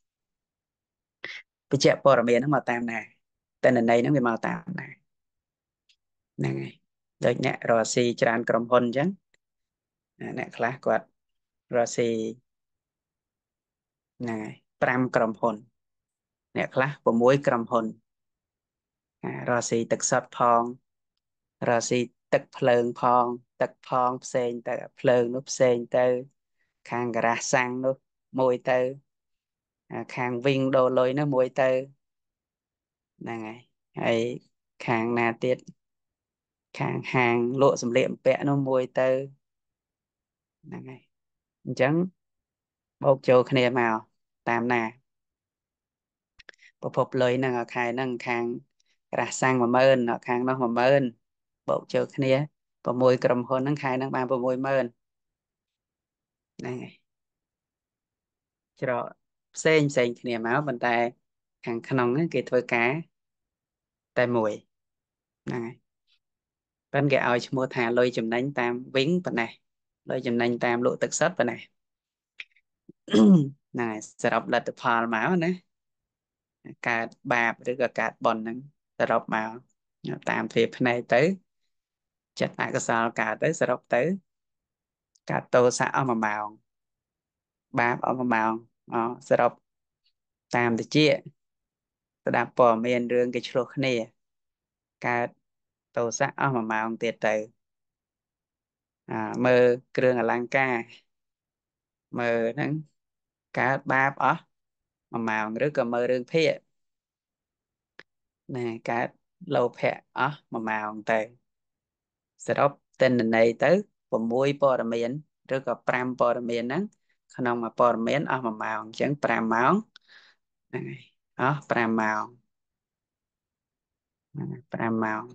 cái chợ bò là nó màu tam này tên là đây nó bị màu tam này này đấy nè rồi si tràn cầm hôn chẳng nè khá quạt rồi si này pram cầm hôn nè khá của muối cầm hôn rồi si tực sọt phong rồi si tực phơi phong tực phong sen tực phơi núp sen tơ khang gà sang núp môi tơ khang vinh đồ lôi nó môi tơ này hay khang na tiết khang hàng lộ sầm liệm vẽ nó môi tơ này chẳng bốc châu khné màu tam nà bốc bốc lôi năng khai năng khang gà sang mà mơn nó khang nó mà mơn bốc châu khné bốc môi cầm hôn năng khai năng bàn bốc môi mơn này cho sen sen kia máu bên tay hàng khăn á kia thôi cá tay mùi này bên cái ao mua thà lôi chùm đánh tam vính bên này lôi chùm đánh tam lộ tật sất bên này này sẽ đọc là từ phò máu nè cả bạp rồi cả cả bòn nè sẽ đọc máu tam thì bên này tới chặt lại cái sao cả tới sẽ đọc tới cả tô xã ở mà màu bạp ở mà màu sẽ đọc tam thì chia sẽ đạp bỏ miền đường cái chỗ này cả tô xã ở mà màu tiệt tới à, mơ kêu là lang ca mơ nắng cá ba ở mà màu rất là mơ rương phía nè cá lâu phẹ ở mà màu tề sẽ đọc tên này tới và mùi bò đà miền rất là pram bò đà miền nắng không mà bò đà miền ở mà màu chẳng pram máu này ở pram màu pram màu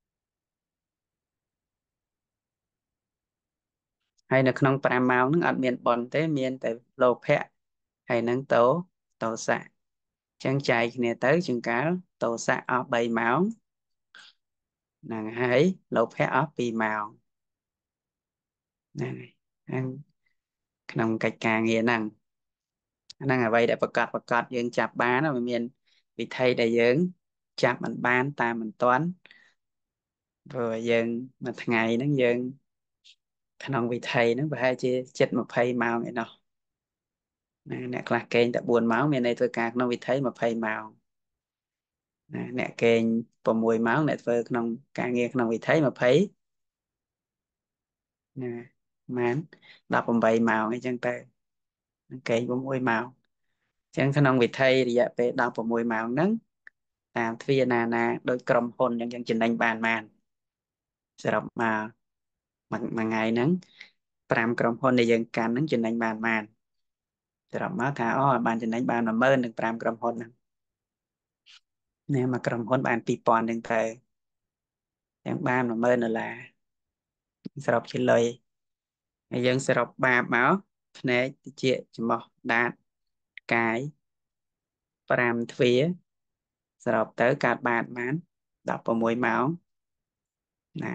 hay là không pram màu nó ở miền bòn tế miền tại lâu phẹ hay nắng tố tố xạ chẳng chạy nè tới chừng cá tố xạ ở bay máu nàng hãy lột phép ở pi màu này ăn nông cạch càng nghĩa năng năng ở đây đểประกาศประกาศយើងចាប់បានវាមានវិធីដែលយើងចាប់មិនបានតាមមិនទាន់ព្រោះយើងមួយថ្ងៃហ្នឹងយើងក្នុងវិធីហ្នឹងប្រហែលជាជិតยี่สิบម៉ោងឯណោះណាអ្នកខ្លះកេងតែbốnម៉ោងមានន័យធ្វើការក្នុងវិធីยี่สิบម៉ោងណាអ្នកកេងsáuម៉ោងអ្នកធ្វើក្នុងការងារក្នុងវិធីยี่สิบណាម៉ានeighteenម៉ោងអីចឹងទៅកេងsáuម៉ោងចឹងក្នុងវិធីរយៈពេល16ម៉ោងហ្នឹងតាមទ្វាណាណាដោយក្រុមហ៊ុនចឹងចឹងចំណេញបានបានសរុបមកមួយថ្ងៃហ្នឹងfiveក្រុមហ៊ុនដែលយើងកាន់ហ្នឹងចំណេញបានបានสำหรับมาថាអូបានចំណេញបាន10000នឹង5ក្រុមហ៊ុនហ្នឹងនេះមកក្រុមហ៊ុនបាន2000ហ្នឹងទៅទាំងបាន10000ដុល្លារសរុបជាលុយហើយយើងសរុបបាបមកភ្នែកតិចច្រមុះដាតកាយ5ទ្វារសរុបទៅកើតបានបាន16ម៉ោងណា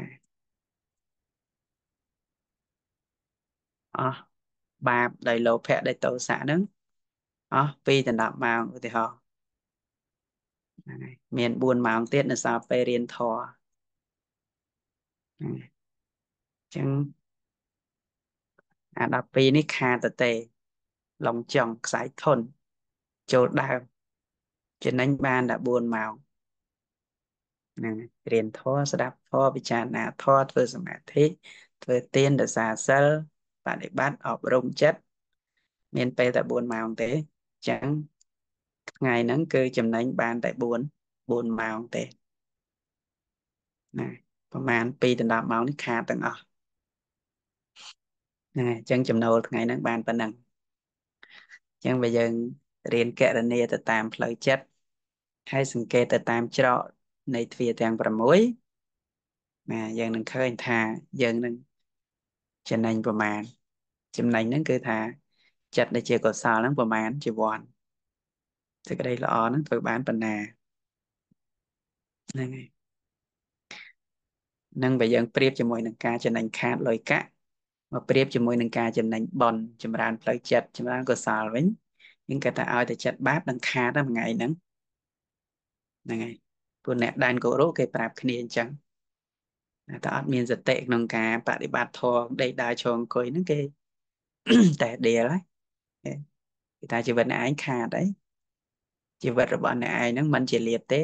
អស់បាបដោយលោភៈដោយទោសៈហ្នឹងអស់ពីដល់10ម៉ោងឧទាហរណ៍ហ្នឹងហើយមាន4ម៉ោងទៀតនៅសល់ពេលរៀនធម៌ហ្នឹងហើយអញ្ចឹងអា12នេះខាតទេឡងចង់ខ្សែធនចូលដើមចំណេញបានតែ4ម៉ោងហ្នឹងរៀនធម៌ស្ដាប់ធម៌ពិចារណាធម៌ធ្វើសមាធិធ្វើទានរក្សាសិលបដិបត្តិអប់រំចិត្តមានពេលតែ4ម៉ោងទេអញ្ចឹងថ្ងៃហ្នឹងគឺចំណេញបានតែ4 4ម៉ោងទេណាប្រហែលពីដល់10ម៉ោងនេះខាតទាំងអស់ហ្នឹងហើយអញ្ចឹងចំណូលថ្ងៃហ្នឹងបានប៉ុណ្ណឹងអញ្ចឹងបើយើងរៀនកណនាទៅតាមផ្លូវចិត្តហើយសង្កេតទៅតាមច្រកនៃទ្វារទាំង6ណាយើងនឹងឃើញថាយើងនឹងចំណេញប្រមាណចំណេញហ្នឹងគឺថាចិត្តដែលជាកុសលហ្នឹងប្រមាណជាវ័នសេចក្តីល្អហ្នឹងធ្វើបានប៉ុណ្ណាហ្នឹងហើយនឹងបើយើងប្រៀបជាមួយនឹងការចំណេញខាតលុយកាក់មកប្រៀបជាមួយនឹងការចំណេញបុណ្យចម្រើនផ្លូវចិត្តចម្រើនកុសលវិញយើងគាត់ថាឲ្យតែចិត្តបាបនឹងខាតហ្នឹងថ្ងៃហ្នឹងហ្នឹងហើយព្រោះអ្នកដែនគោរពគេប្រាប់គ្នាអញ្ចឹងតែអត់មានសតិក្នុងការបដិបត្តិធម៌ដេកដើរឈរអង្គុយហ្នឹងគេតែដៀលហើយគេថាជីវិតអ្នកឯងខាតហើយជីវិតរបស់អ្នកឯងហ្នឹងមិនជាលៀបទេ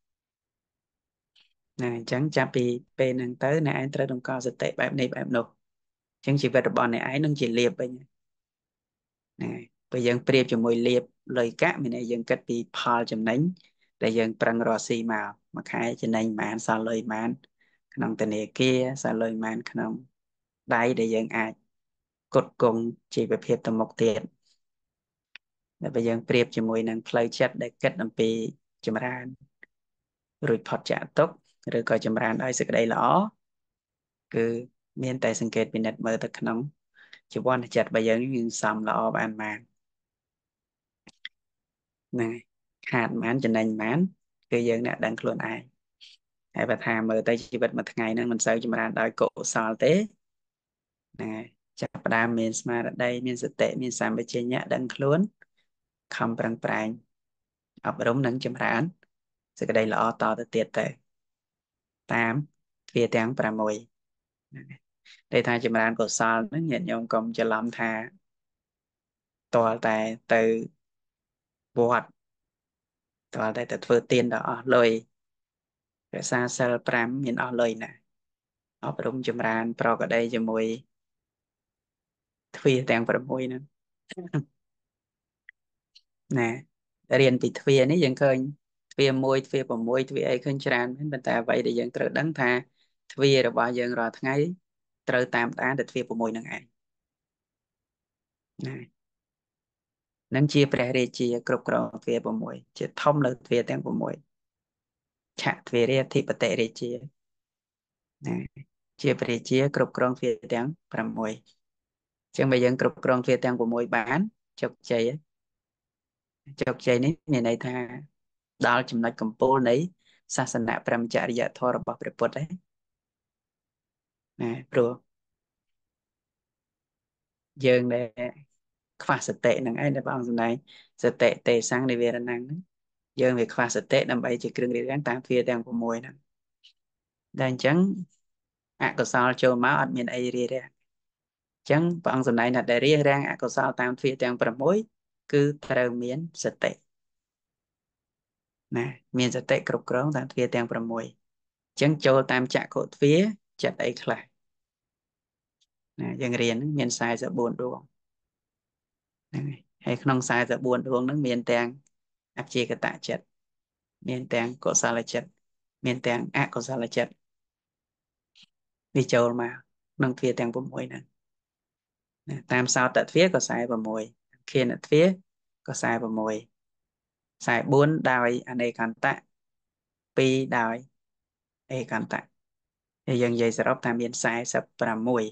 ណាអញ្ចឹងចាប់ពីពេលហ្នឹងទៅអ្នកឯងត្រូវតម្កល់សតិបែបនេះបែបនោះអញ្ចឹងជីវិតរបស់អ្នកឯងនឹងជាលៀបវិញណាពេលយើងប្រៀបជាមួយលៀបលុយកាក់មានន័យយើងគិតពីផលចំណេញដែលយើងប្រឹងរកស៊ីមកមួយខែចំណេញប៉ុន្មានសល់លុយប៉ុន្មានក្នុងធនាគារសល់លុយប៉ុន្មានក្នុងដៃដែលយើងអាចគត់គង់ជីវភាពទៅមុខទៀតតែបើយើងប្រៀបជាមួយនឹងផ្លូវចិត្តដែលគិតអំពីចម្រើនរួចផុតចាកទុក្ខឬក៏ចម្រើនដោយសេចក្តីល្អគឺមានតែសង្កេតពិនិត្យមើលទៅក្នុងជីវ័នចិត្តរបស់យើងយើងសំល្អបានបានណាខាតបានចំណេញបានគឺយើងអ្នកដឹងខ្លួនឯងហើយបើថាមើលទៅជីវិតមួយថ្ងៃហ្នឹងមិនសូវចម្រើនដោយកុសលទេណាចាប់ផ្ដើមមានស្មារតីមានសតិមានសម្បជញ្ញៈដឹងខ្លួនខំប្រឹងប្រែងអប់រំនិងចម្រើនសេចក្តីល្អតទៅទៀតទៅតាមទ្វារទាំង6តែថាចម្រើនកុសលហ្នឹងញាតិញោមកុំច្រឡំថាតលតែទៅវត្តតលតែទៅធ្វើទានដល់អស់លុយរក្សាសិល5មានអស់លុយណាអប់រំចម្រើនប្រកដីជាមួយទ្វារទាំង6ហ្នឹងណារៀនពីទ្វារនេះយើងឃើញទ្វារ1ទ្វារ6ទ្វារអីឃើញច្រើនមែនប៉ុន្តែអ្វីដែលយើងត្រូវដឹងថាទ្វាររបស់យើងរាល់ថ្ងៃត្រូវតាមដានទៅទ្វារ6ហ្នឹងឯងណានឹងជាព្រះរាជាគ្រប់គ្រងទ្វារ6ជាធំលើទ្វារទាំង6ឆៈទ្វារអធិបតិរាជាណាជាព្រះរាជាគ្រប់គ្រងទ្វារទាំង6អញ្ចឹងបើយើងគ្រប់គ្រងទ្វារទាំង6បានជោគជ័យជោគជ័យនេះមានន័យថាដល់ចំណុចកំពូលនៃសាសនាព្រហ្មចរិយធម៌របស់ព្រះពុទ្ធហ្នឹងណាព្រោះយើងដែលខ្វះសតិហ្នឹងឯងដែលព្រះអង្គសម្ដែងសតិទេសង្ឃនិវេរណង្ឃហ្នឹងយើងវាខ្វះសតិដើម្បីជាគ្រឿងរារាំងតាមទ្វារទាំង6ហ្នឹងតែអញ្ចឹងអកុសលចូលមកអត់មានអីរារាំងអញ្ចឹងព្រះអង្គសម្ដែងថាដែលរារាំងអកុសលតាមទ្វារទាំង6គឺត្រូវមានសតិណាមានសតិគ្រប់គ្រងតាមទ្វារទាំង6អញ្ចឹងចូលតាមចក្ខុទ្វារចិត្តអីខ្លះណាយើងរៀនមាន44ដួងហ្នឹងហើយក្នុង44ដួងហ្នឹងមានទាំងអព្យាកតចិត្តមានទាំងកុសលចិត្តមានទាំងអកុសលចិត្តវាចូលមកក្នុងទ្វារទាំង6ហ្នឹងតាមសោតទ្វារក៏46 ខៀនទ្វាក៏ខ្សែ6ខ្សែ4ដោយអនេកន្តៈ2ដោយអេកន្តៈហើយយើងនិយាយសរុបថាមានខ្សែសិបប្រាំមួយ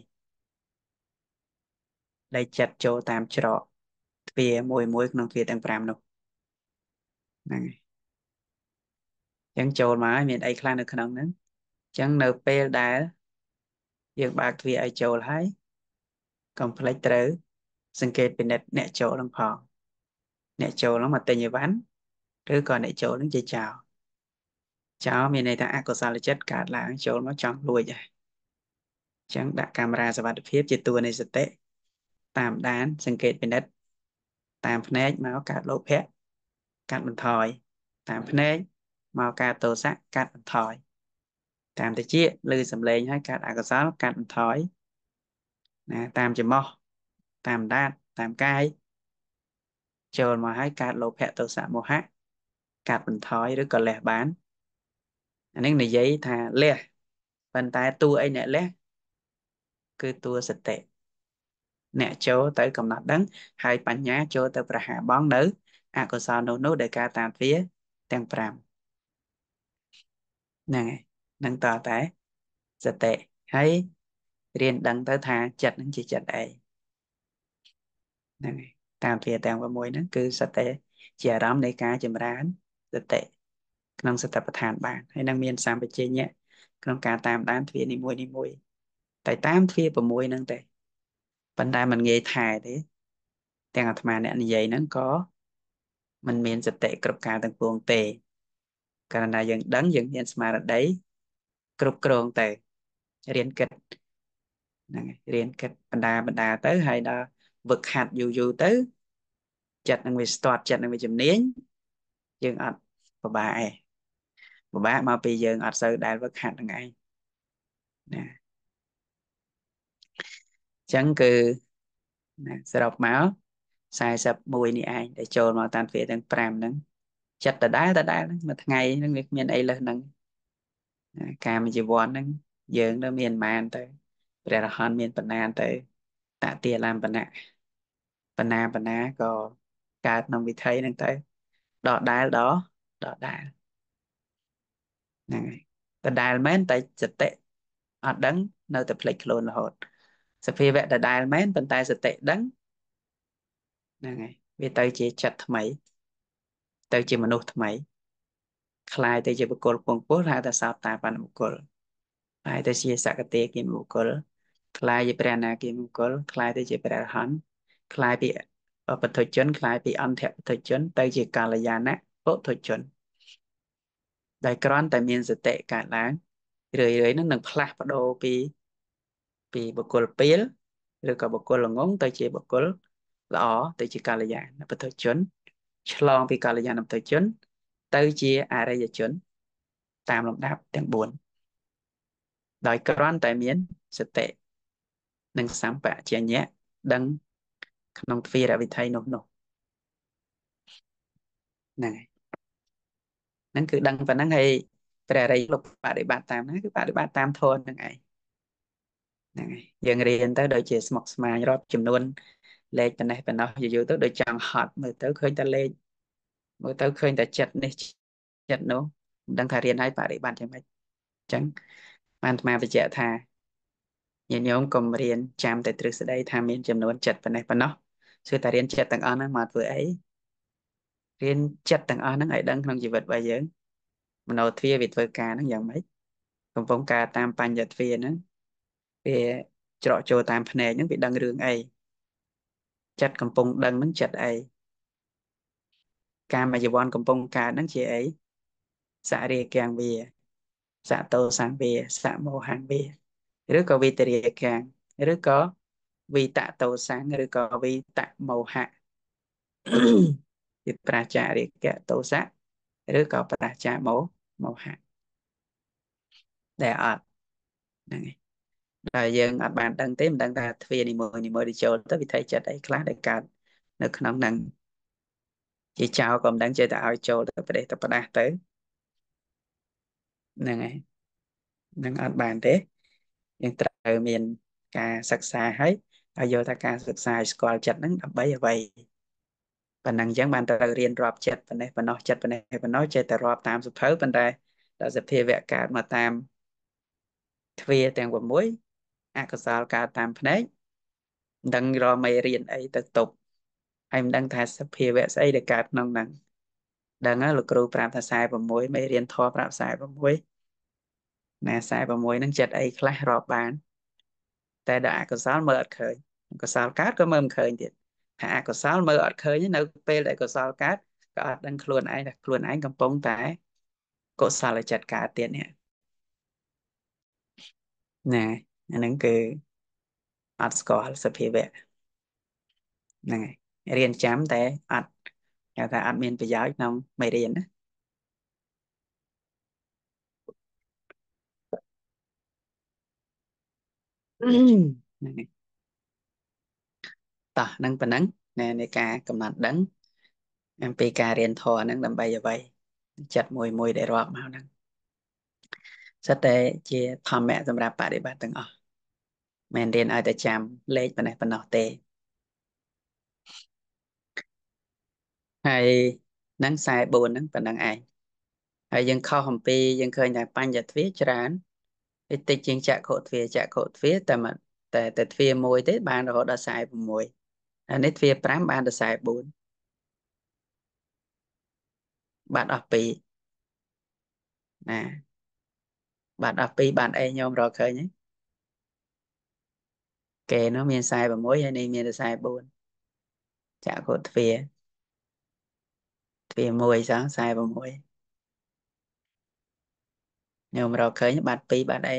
ដែលចាត់ចូលតាមច្រកទ្វាមួយមួយក្នុងទ្វាទាំង5នោះហ្នឹងហើយអញ្ចឹងចូលមកហើយមានអីខ្លះនៅក្នុងហ្នឹងអញ្ចឹងនៅពេលដែលយើងបើកទ្វាឲ្យចូលហើយកុំភ្លេចត្រូវសង្កេតពិនិត្យអ្នកចូលនឹងផងអ្នកចូលនឹងមកទិញអីវ៉ាន់ឬក៏អ្នកចូលនឹងជាចោលចោលមានន័យថាអកុសលចិត្តកើតឡើងចូលមកចង់លួចហើយអញ្ចឹងដាក់កាមេរ៉ាសុវត្ថិភាពជាតួនៃសតិតាមដានសង្កេតពិនិត្យតាមភ្នែកមកកើតលោភៈកាត់បន្ថយតាមភ្នែកមកកើតទោសៈកាត់បន្ថយតាមតិចឮសំឡេងហើយកើតអកុសលកាត់បន្ថយណាតាមច្រមុះតាមដាតតាមកាយចូលមកហើយកើតលោភៈទោសៈមោហៈកាត់បន្ថយឬក៏លះបានអានេះនិយាយថាលះប៉ុន្តែតួអីអ្នកលះគឺតួសតិអ្នកចូលទៅកំណត់ដឹងហើយបញ្ញាចូលទៅប្រហាបង់នៅអកុសលនោះនោះដែលកើតតាមទ្វាទាំង5ហ្នឹងហើយនឹងតតែសតិហើយរៀនដឹងទៅថាចិត្តនឹងជាចិត្តអីហ្នឹងហើយតាមទ្វាទាំង6ហ្នឹងគឺសតិជាអារម្មណ៍នៃការចម្រើនសតិក្នុងសតិប្បដ្ឋានបានហើយនឹងមានសម្បជញ្ញៈក្នុងការតាមដានទ្វានីមួយនីមួយតែតាមទ្វា6ហ្នឹងទេប៉ុន្តែมันងាយថែទេទាំងអាត្មាអ្នកនិយាយហ្នឹងក៏มันមានសតិគ្រប់ការទាំងពួងទេកាលណាយើងដឹងយើងមានស្មារតីគ្រប់គ្រងទៅរៀនគិតហ្នឹងហើយរៀនគិតបណ្ដាបណ្ដាទៅហើយដល់វឹកហាត់យូរយូរទៅចិត្តនឹងវាស្ទាត់ចិត្តនឹងវាជំនាញយើងអត់ពិបាកឯងពិបាកមកពីយើងអត់សូវដែលវឹកហាត់ហ្នឹងឯងណាអញ្ចឹងគឺណាសរុបមកខ្សែសិបមួយនេះឯងដែលចូលមកតាមទ្វាទាំង5ហ្នឹងចិត្តដដែលដដែលមួយថ្ងៃហ្នឹងវាគ្មានអីលើសហ្នឹងកាមជីវ័នហ្នឹងយើងនៅមានប៉ុន្មានទៅព្រះរហន្តមានប៉ុន្មានទៅតតិលំបណៈបណ្ណាបណ្ណាក៏កើតក្នុងវិថីហ្នឹងទៅដដែលដដដែលហ្នឹងហើយដដែលមែនតែសតិអត់ដឹងនៅតែភ្លេចខ្លួនរហូតសភាវៈដដែលមែនប៉ុន្តែសតិដឹងហ្នឹងហើយវាទៅជាចិត្តថ្មីទៅជាមនុស្សថ្មីคล้ายទៅជាបុគ្គលពងពោះហៅថាសោតាបណ្ឌបុគ្គលคล้ายទៅជាសកតេគិបុគ្គលคล้ายជាព្រះអនាគិបុគ្គលคล้ายទៅជាព្រះអរហន្តคล้ายពីបទុជនคล้ายពីអន្តបទុជនទៅជាកាលយាណៈពុទុជនដែលគ្រាន់តែមានសតិកើតឡើងរឿយៗនឹងនឹងផ្លាស់ប្ដូរពីពីបុគ្គលពីលឬក៏បុគ្គលល្ងងទៅជាបុគ្គលល្អទៅជាកាលយានបទុជនឆ្លងពីកាលយានបទុជនទៅជាអរិយជនតាមលំដាប់ទាំង4ដោយគ្រាន់តែមានសតិនិងសម្បជញ្ញៈដឹងក្នុងទ្វារវិថីនោះនោះហ្នឹងហើយហ្នឹងគឺដឹងប៉ុណ្ណឹងហើយព្រះរិយលោកបដិបត្តិតាមណាគឺបដិបត្តិតាមធម៌ហ្នឹងឯងហ្នឹងហើយយើងរៀនទៅដូចជាស្មុកស្មាញរាប់ចំនួនលេខប៉ុណ្ណេះប៉ុណ្ណោះយូរយូរទៅដូចចង់ហត់មើលទៅឃើញតែលេខមើលទៅឃើញតែចិត្តនេះចិត្តនោះមិនដឹងថារៀនហើយបដិបត្តិយ៉ាងម៉េចអញ្ចឹងបានអាត្មាបញ្ជាក់ថាញាតិញោមកុំរៀនចាំតែទ្រឹស្ដីថាមានចំនួនចិត្តប៉ុណ្ណេះប៉ុណ្ណោះគឺតែរៀនចិត្តទាំងអស់ហ្នឹងមកធ្វើអីរៀនចិត្តទាំងអស់ហ្នឹងឲ្យដឹងក្នុងជីវិតរបស់យើងមโนទ្វាវាធ្វើការហ្នឹងយ៉ាងម៉េចកំពុងការតាមបញ្ញទ្វាហ្នឹងវាច្រកចូលតាមភ្នែកហ្នឹងវាដឹងរឿងអីចិត្តកំពុងដឹងហ្នឹងចិត្តអីកាមយវ័នកំពុងកើតហ្នឹងជាអីសរិយាងវាសតោសង្វាសមោហង្វាឬក៏វិតរិយាកាំងឬក៏វិតតោសង្ឃឬក៏វិតមោហៈវិប្រាចារិកតោសៈឬក៏ប្រាចាមោមោហៈដែលអត់ហ្នឹងហើយដែលយើងអត់បានដឹងទេមិនដឹងថាទ្វារនីមួយនីមួយដែលចូលទៅវិថីចិត្តអីខ្លះដែលកើតនៅក្នុងហ្នឹងជាចៅក៏មិនដឹងចេះតែឲ្យចូលទៅប្រទេសទៅផ្ដាស់ទៅហ្នឹងហើយនឹងអត់បានទេយើងត្រូវមានការសិក្សាហើយហើយយកថាការសិក្សាឲ្យស្គាល់ចិត្តហ្នឹងដើម្បីអ្វីប៉ុណ្ណឹងអញ្ចឹងបានត្រូវរៀនរាប់ចិត្តប៉ុណ្ណេះប៉ុណ្ណោះចិត្តប៉ុណ្ណេះប៉ុណ្ណោះចេះតែរាប់តាមសុភៅប៉ុន្តែដល់សភាវៈកើតមកតាមទ្វាទាំង៦អកុសលកើតតាមភ្នែកមិនដឹងរមេរៀនអីទៅតុបហើយមិនដឹងថាសភាវៈស្អីដែលកើតក្នុងហ្នឹងដឹងហើយលោកគ្រូប្រាប់ថាខ្សែ៦មេរៀនធម៌ប្រាប់ខ្សែ៦ណាខ្សែ៦ហ្នឹងចិត្តអីខ្លះរាប់បានតែដល់អកុសលមើលអត់ឃើញអកុសលកើតក៏មើលមិនឃើញទៀតថាអកុសលមើលអត់ឃើញនៅពេលដែលកុសលកើតក៏អត់ដឹងខ្លួនឯងថាខ្លួនឯងកំពុងតែកុសលចិត្តកើតទៀតនេះណាអាហ្នឹងគឺអត់ស្គាល់សភាវៈហ្នឹងហើយរៀនចាំតែអត់គេថាអត់មានប្រយោជន៍ក្នុងមេរៀនណាហ្នឹងហើយតោះហ្នឹងប៉ុណ្ណឹងណែនៃការកំណត់ដឹងអំពីការរៀនធម៌ហ្នឹងដើម្បីអ្វីចិត្តមួយមួយដែលរាប់មកហ្នឹងសិតតែជាធម្មៈសម្រាប់បដិបត្តិទាំងអស់មិនរៀនឲ្យតែចាំលេខប៉ុណ្ណេះប៉ុណ្ណោះទេហើយហ្នឹងខ្សែបួនហ្នឹងប៉ុណ្ណឹងឯងហើយយើងខុសអំពីយើងឃើញថាបញ្ញទ្វាច្រើនតិចតិចជាងចក្ខុទ្វាចក្ខុទ្វាតែមិនតែតែទ្វាមួយទេបានរហូតដល់ខ្សែ៦ហើយនេះទ្វាប្រាំបានដល់ខ្សែបួនបាត់អស់ពីរណាបាត់អស់ពីរបានអីញោមរកឃើញទេគេនោះមានខ្សែ៦ហើយនេះមានតែខ្សែបួនចក្ខុទ្វាទ្វាមួយសោះខ្សែ៦ញោមរកឃើញបាត់ពីរបាត់អី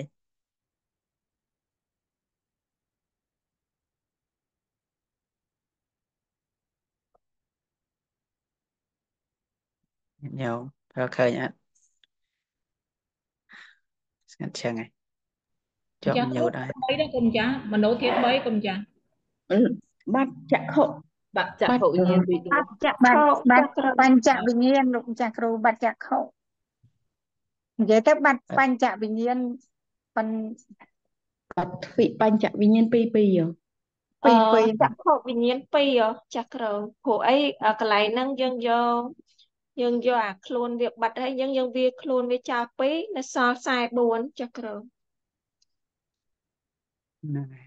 ញោមរកឃើញអត់ស្ងាត់ឈឹងហើយជាប់ញូតហើយ 3ដែរគុំចាស់មនោធាតុ3គុំចាស់បាត់ចក្ខុបាត់ចក្ខុវិញ្ញាណពីដួងបាត់ចក្ខុបាត់បញ្ចវិញ្ញាណលោកចាស់គ្រូបាត់ចក្ខុនិយាយទៅបាត់បញ្ចវិញ្ញាណបញ្បាត់ទ្វិបញ្ចវិញ្ញាណពីរពីរពីពីចក្ខុវិញ្ញាណពីរចាស់ក្រៅព្រោះអីកន្លែងហ្នឹងយើងយកយើងយកអាខ្លួនវាបាត់ហើយយើងយើងវាខ្លួនវាចោលពីរនៅសល់ខ្សែបួនចាស់ក្រៅហ្នឹងហើយ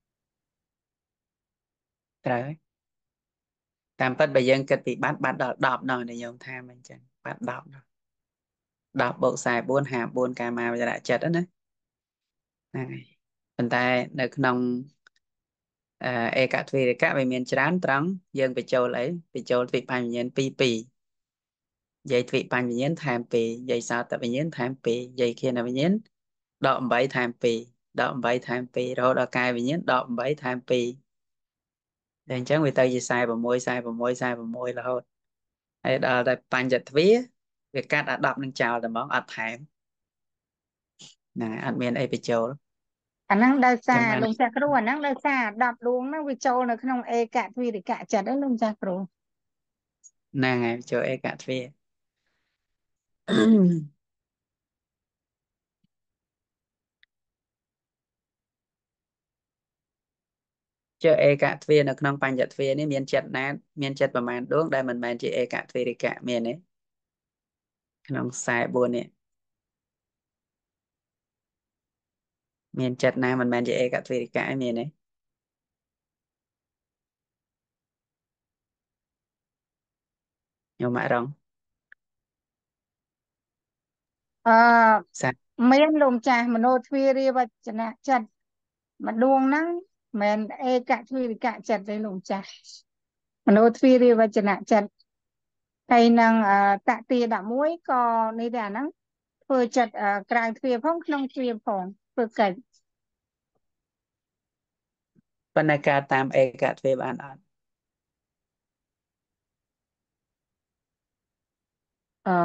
ត្រូវហើយតាមពិតបើយើងគិតពីបាត់បាត់ដល់ដប់ដល់ញោមថាមិនអញ្ចឹងបាត់ដប់ដល់ដប់បូកខ្សែបួនហាបួនកាមាវចរៈចិត្តណាហ្នឹងហើយប៉ុន្តែនៅក្នុងអេកទ្វេរកៈវាមានច្រើនត្រង់យើងបញ្ចូលអីបញ្ចូលទ្វិបញ្ញវិញ្ញាណពីរពីរនិយាយទ្វិបញ្ញវិញ្ញាណថែមពីរនិយាយសោតវិញ្ញាណថែមពីរនិយាយឃានវិញ្ញាណដក8ថែមពីរដក8ថែមពីររហូតដល់កាយវិញ្ញាណដក8ថែមពីរតែអញ្ចឹងវាទៅជាខ្សែ6 46 46រហូតហើយដល់តែបញ្ចទ្វាវាកាត់អាដប់នឹងចោលតែហ្មងអត់ថែមណាអត់មានអីបញ្ចូលអាហ្នឹងដោយសារលោកចាស់គ្រូអាហ្នឹងដោយសារដប់ដួងហ្នឹងវាចូលនៅក្នុងអេកទ្វីរិកៈចិត្តហ្នឹងលោកចាស់គ្រូហ្នឹងហើយចូលអេកទ្វាជើអេកទ្វានៅក្នុងបញ្ញទ្វានេះមានចិត្តណាមានចិត្តប្រមាណដួងដែលមិនមែនជាអេកទ្វារិកៈមានទេក្នុងខ្សែបួននេះមានចិត្តណាមិនមែនជាអេកទ្វារិកៈឯមានទេញោមអរងអឺមានលោកម្ចាស់មโนទ្វារាវចនៈចិត្តម្ដួងហ្នឹងមិនអេកទ្វារិកៈចិត្តទេលោកម្ចាស់មโนទ្វារាវចនៈចិត្តហើយនឹងតតិដប់មួយក៏នេះដែរអាហ្នឹងធ្វើចិត្តក្រៅទ្វាផងក្នុងទ្វាផងធ្វើកិច្ចបណ្ណការតាមអេកទ្វាបានអត់អឺ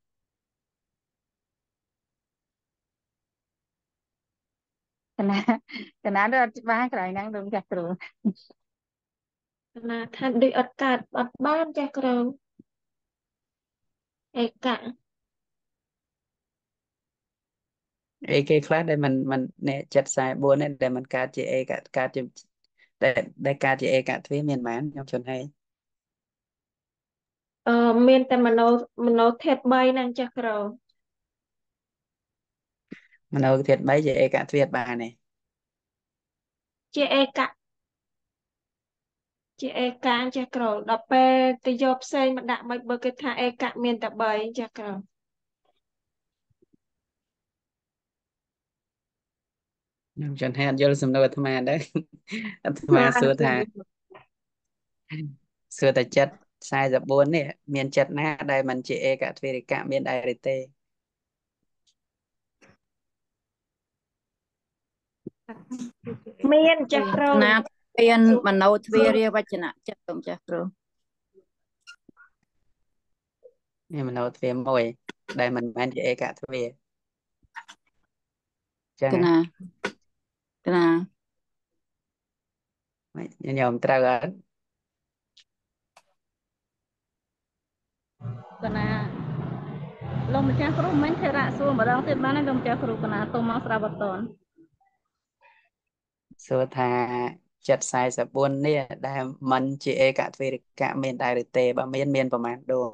កណាកណាដូចអត់ច្បាស់ក្រោយហ្នឹងលោកចាស់គ្រូកណាថាដូចអត់កើតអត់បានចាស់ក្រៅអេកៈអេគេខ្លះដែលมันมันអ្នកចិត្តខ្សែបួននេះដែលมันកើតជាអេកកើតជាដែលដែលកើតជាអេកទ្វាមានប៉ុន្មានខ្ញុំជន់ហើយអឺមានតែមโนមโนធាតុបីហ្នឹងចាស់គ្រូមโนធាតុបីជាឯកទ្វារបានទេជាឯកជាឯកចាស់គ្រូដល់ពេលទៅយកផ្សេងមកដាក់មិនបើគេថាឯកមានតែបីចាស់គ្រូខ្ញុំចង់ហេតុយល់សំណួរអាត្មាដែរអាត្មាសួរថាសួរតែចិត្តខ្សែសាបួននេះមានចិត្តណាដែលมันជាឯកទ្វេរិកៈមានដែរឬទេមានចាស់គ្រូណាមានមโนទ្វារាវចនៈចិត្តលោកចាស់គ្រូនេះមโนទ្វារមួយដែលមិនមែនជាឯកទ្វារចឹងកណាកណាញោមត្រូវអត់កណាលោកម្ចាស់គ្រូមិនថេរៈសួរម្ដងទៀតបានទេលោកម្ចាស់គ្រូកណាទុំមកស្រាប់អត់តន់សួរថាចិត្តខ្សែសាបួននេះដែលมันជាឯកទ្វេរិកៈមានដែរឬទេបើមានមានប្រមាណដង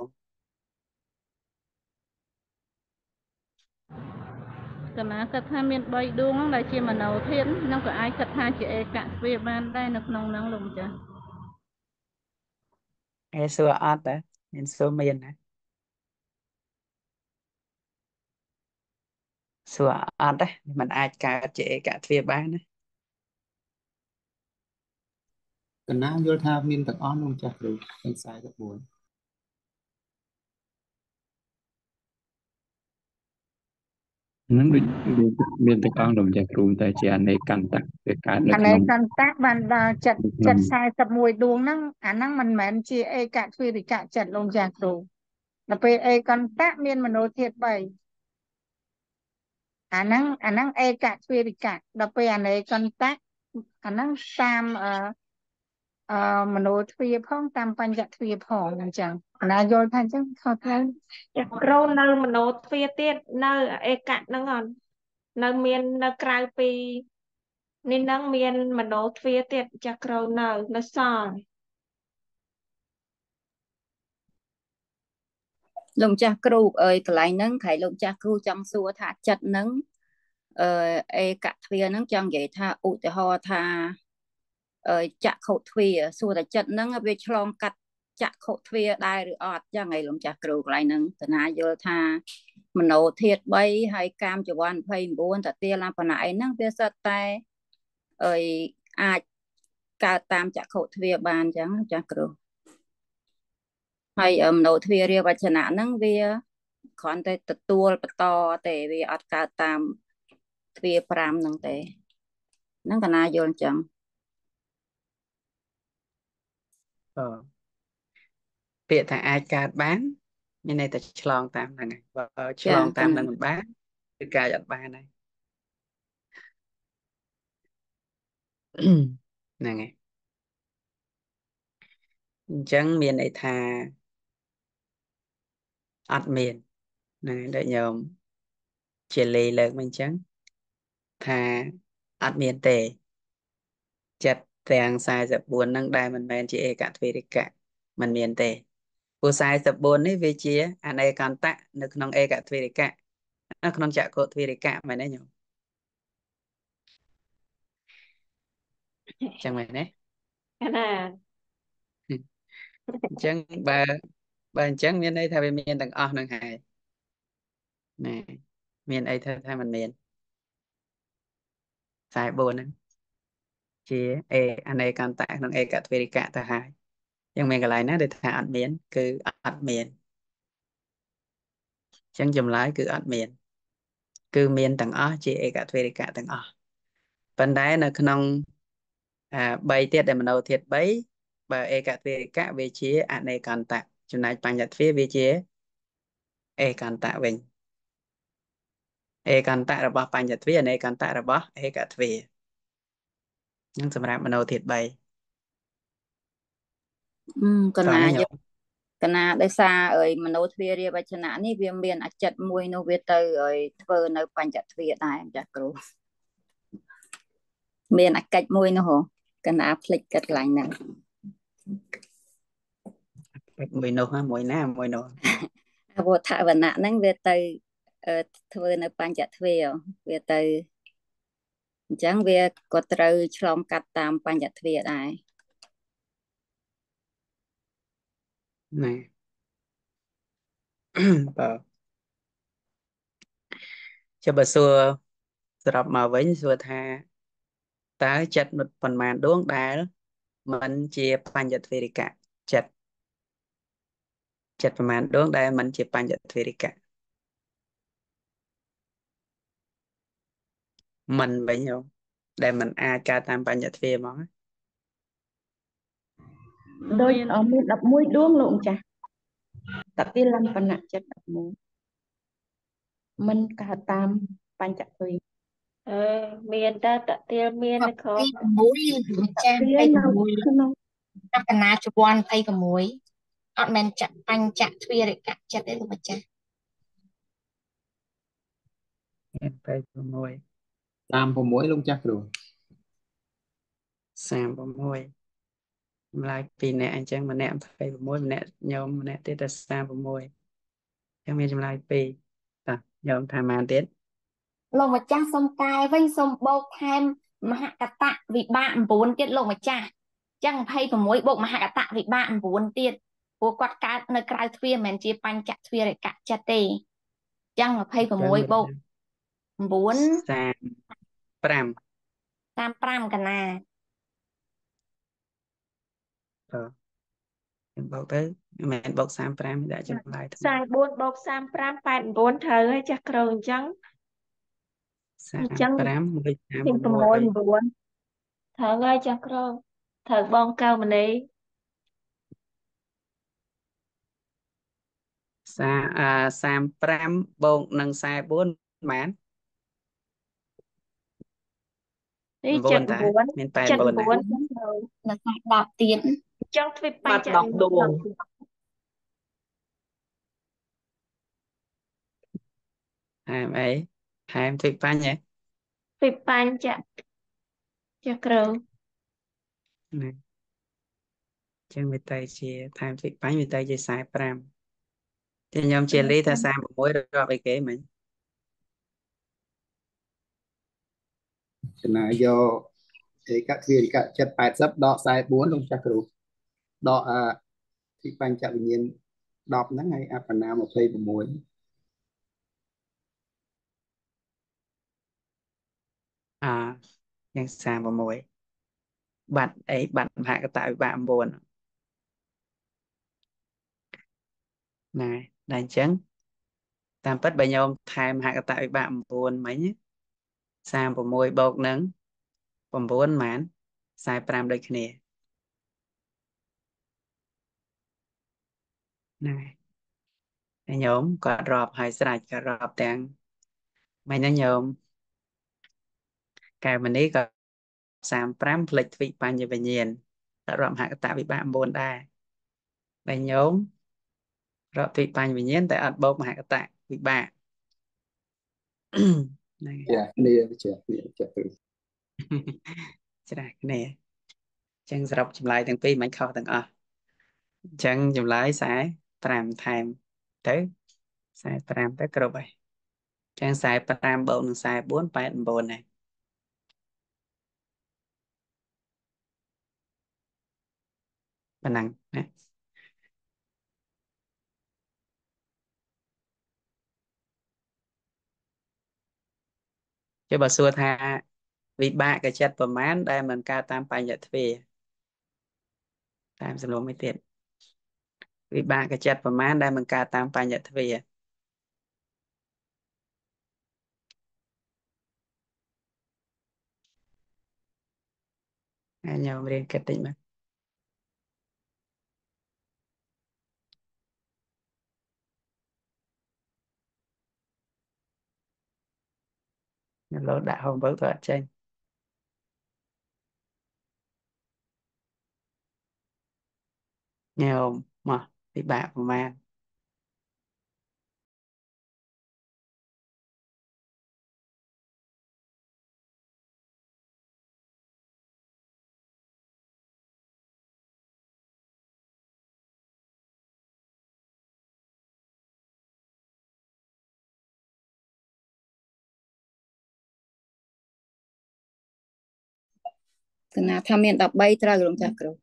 កណាគិតថាមានបីដួងហ្នឹងដែលជាមโนធាតុហ្នឹងក៏អាចគិតថាជាឯកទ្វារបានដែរនៅក្នុងហ្នឹងលោកម្ចាស់ឯសួរអត់ដែរមានសួរមានណាសួរអត់ដែរมันអាចកើតជាឯកទ្វារបានណាកណាយល់ថាមានទាំងអស់នោះចាស់គ្រូទាំងខ្សែសាបួនហ្នឹងដូចមានទាំងអង្គលោកចាស់គ្រូតែជាអនេកន្តៈវាកើតនៅអក្នុងនេកន្តៈបានដល់ចិត្តចិត្តខ្សែសាបមួយដួងហ្នឹងអាហ្នឹងមិនមែនជាឯកទ្វេរិកៈចិត្តលោកចាស់គ្រូដល់ពេលឯកន្តៈមានមโนធាតុបីអាហ្នឹងអាហ្នឹងឯកទ្វេរិកៈដល់ពេលអនេកន្តៈអាហ្នឹងតាមអឺអឺមโนទ្វារផងតាមបញ្ញទ្វារផងអញ្ចឹងអាណាយល់ថាអញ្ចឹងខុសត្រូវចាស់គ្រូនៅមโนទ្វារទៀតនៅឯកហ្នឹងអត់នៅមាននៅក្រៅពីនេះហ្នឹងមានមโนទ្វារទៀតចាស់គ្រូនៅនៅសល់លោកម្ចាស់គ្រូអើយកន្លែងហ្នឹងខៃលោកម្ចាស់គ្រូចង់សួរថាចិត្តហ្នឹងអឺឯកទ្វារហ្នឹងចង់និយាយថាឧទាហរណ៍ថាអឺចក្ខុទ្វារសួរតែចិត្តហ្នឹងវាឆ្លងកាត់ចក្ខុទ្វារដែរឬអត់ចឹងឯងលោកម្ចាស់គ្រូកន្លែងហ្នឹងតណាយល់ថាមโนធាតុបីហើយកាមចវ័នยี่สิบเก้าតទាឡាបណៃហ្នឹងវាសិតតែអើយអាចកើតតាមចក្ខុទ្វារបានចឹងចាស់គ្រូហើយមโนទ្វារាវចនៈហ្នឹងវាគ្រាន់តែទទួលបន្តតែវាអត់កើតតាមទ្វារប្រាំហ្នឹងទេហ្នឹងកណាយល់អញ្ចឹងអឺពាក្យថាអាចកើតបានមានន័យថាឆ្លងតាមហ្នឹងហើយបើឆ្លងតាមហ្នឹងមិនបានគឺកាយអត់បានហើយហ្នឹងហើយអញ្ចឹងមានន័យថាអត់មានហ្នឹងហើយដូចញោមជាលេលើកមកអញ្ចឹងថាអត់មានទេចិត្តទាំងខ្សែសាបួនហ្នឹងដែលមិនមែនជាឯកទ្វេរិកៈមិនមានទេព្រោះខ្សែសាបួននេះវាជាអនេកន្តៈនៅក្នុងឯកទ្វេរិកៈនៅក្នុងចក្ខុទ្វេរិកៈមែនទេញោមចឹងមែនទេណាអញ្ចឹងបើបើអញ្ចឹងមានន័យថាវាមានទាំងអស់ហ្នឹងហើយណែមានអីថាថាមិនមានខ្សែបួនហ្នឹងជាអេអនេកន្តៈក្នុងឯកទ្វេរិកៈទៅហើយយ៉ាងមានកន្លែងណាដែលថាអត់មានគឺអត់មានអញ្ចឹងចម្លើយគឺអត់មានគឺមានទាំងអស់ជាឯកទ្វេរិកៈទាំងអស់ប៉ុន្តែនៅក្នុងអាបីទៀតដែលមโนធាតុបីបើឯកទ្វេរិកៈវាជាអនេកន្តៈចំណែកបញ្ញទ្វារវាជាឯកន្តៈវិញឯកន្តៈរបស់បញ្ញទ្វារអនេកន្តៈរបស់ឯកទ្វារនឹងសម្រាប់មโนធាតុបីអឺកណាយកកណាដោយសារអើយមโนទ្វារាវចនៈនេះវាមានអចិត្តមួយនោះវាទៅអើយធ្វើនៅបញ្ញទ្វារដែរចាស់គ្រូមានអកិច្ចមួយនោះហ៎កណាភ្លេចកាត់កន្លែងហ្នឹង bạch mùi nô ha mùi ná mùi nô អវថវណៈហ្នឹងវាទៅអឺធ្វើនៅបញ្ចទ្វារវាទៅអញ្ចឹងវាក៏ត្រូវឆ្លងកាត់តាមបញ្ចទ្វារដែរណែ បើចុះបើសួរសរុបមកវិញសួរថាតើចិត្តប៉ុន្មានដួងដែលมันជាបញ្ញទ្វេរិកៈចិត្តចិត្តប្រមាណដួងដែលมันជាបញ្ញទ្វេរិកៈมันវិញយោដែលมันអាចកើតតាមបញ្ញទ្វេហ្មងដូចអមានដប់មួយដួងលោកម្ចាស់តតិលំបណៈចិត្តដប់មួយមិនកើតតាមបញ្ចទ្វេអឺមានតែតតិលមាននៅក្រោម 26ចាស់26ក្នុងអកណាជវ័ន26អត់មែនចាក់បញ្ចទ្វារិកៈចិត្តទេលោកម្ចាស់មានតែ6 36លោកចាស់គ្រូ 36ម្លាយពីរនាក់អញ្ចឹងម្នាក់26ម្នាក់ញោមម្នាក់ទៀតតែ36អញ្ចឹងមានចម្លើយពីរតោះញោមថាម៉ានទៀតលោកម្ចាស់សុំកែវិញសុំបូកថែមមហកតៈវិបាក9ទៀតលោកម្ចាស់ចឹង26បូកមហកតៈវិបាក9ទៀតព្រោះគាត់កើតនៅក្រៅទ្វារមិនមែនជាបញ្ចទ្វារិកៈចិត្តទេចឹង26បូក9 35 35កណាតើបូកទៅមិនមែនបូក35ដាក់ចម្លើយទៅ 44បូក35 89ត្រូវហើយចាស់គ្រូអញ្ចឹងអញ្ចឹង 35មួយ 6 9ត្រូវហើយចាស់គ្រូត្រូវបងកៅមនីសាអឺ35បូកនឹង44ប៉ុន្មាននេះ 9 ចិត្តតា 9 មានចិត្ត 89ណា 9 នៅខាង10ទៀតអញ្ចឹងទ្វីបបញ្ចបាត់10ដួងហែមអីហែមទឹកបាញ់ហ៎ទ្វីបបញ្ចចាស់គ្រូណាចឹងវាទៅជាថែមទឹកបាញ់វាទៅជា45តែខ្ញុំជាលីថា36រាប់អីគេមិញចំណាយយកឯកទ្វារិកៈចិត្ត80ដក44លោកចាស់គ្រូដកអាទីបញ្ចវិញ្ញាណ10ហ្នឹងហើយអបណា26 អាយ៉ាង36បាត់អីបាត់មហកតវិបាក9ណែតែអញ្ចឹងតាមពិតបើញោមថែមមហកតវិបាក9មិញ36បូកនឹង9ប៉ុន្មាន45ដូចគ្នាណែតែញោមគាត់រាប់ហើយស្រេចគាត់រាប់ទាំងមិញហ្នឹងញោមកែមនេះក៏35ផ្លេចទ្វិបញ្ញវិញ្ញាណគាត់រាប់មហកតវិបាក9ដែរតែញោមរាប់ទ្វិបញ្ញវិញ្ញាណតែអត់បូកមហកតវិបាកហ្នឹងហើយចាគ្នាចាគ្នាចាគ្រូច្រាស់គ្នាអញ្ចឹងសរុបចម្លើយទាំងពីរមិនខុសទាំងអស់អញ្ចឹងចម្លើយ45ថែមទៅ45ទៅគ្រប់ហើយអញ្ចឹង45បូកនឹង44 89ហើយប៉ុណ្ណឹងណាចុះបើសួរថាវិបាកចិត្តប្រមាណដែលមិនកើតតាមបញ្ញទ្វេតាមសំណួរមួយទៀតវិបាកចិត្តប្រមាណដែលមិនកើតតាមបញ្ញទ្វេហើយញោមរៀនគិតតិចមកលោដាក់ homework ទៅអត់ចេញញោមមកពិបាកប្រមាណកណាថាមាន13ត្រូវលោកចាស់គ្រូ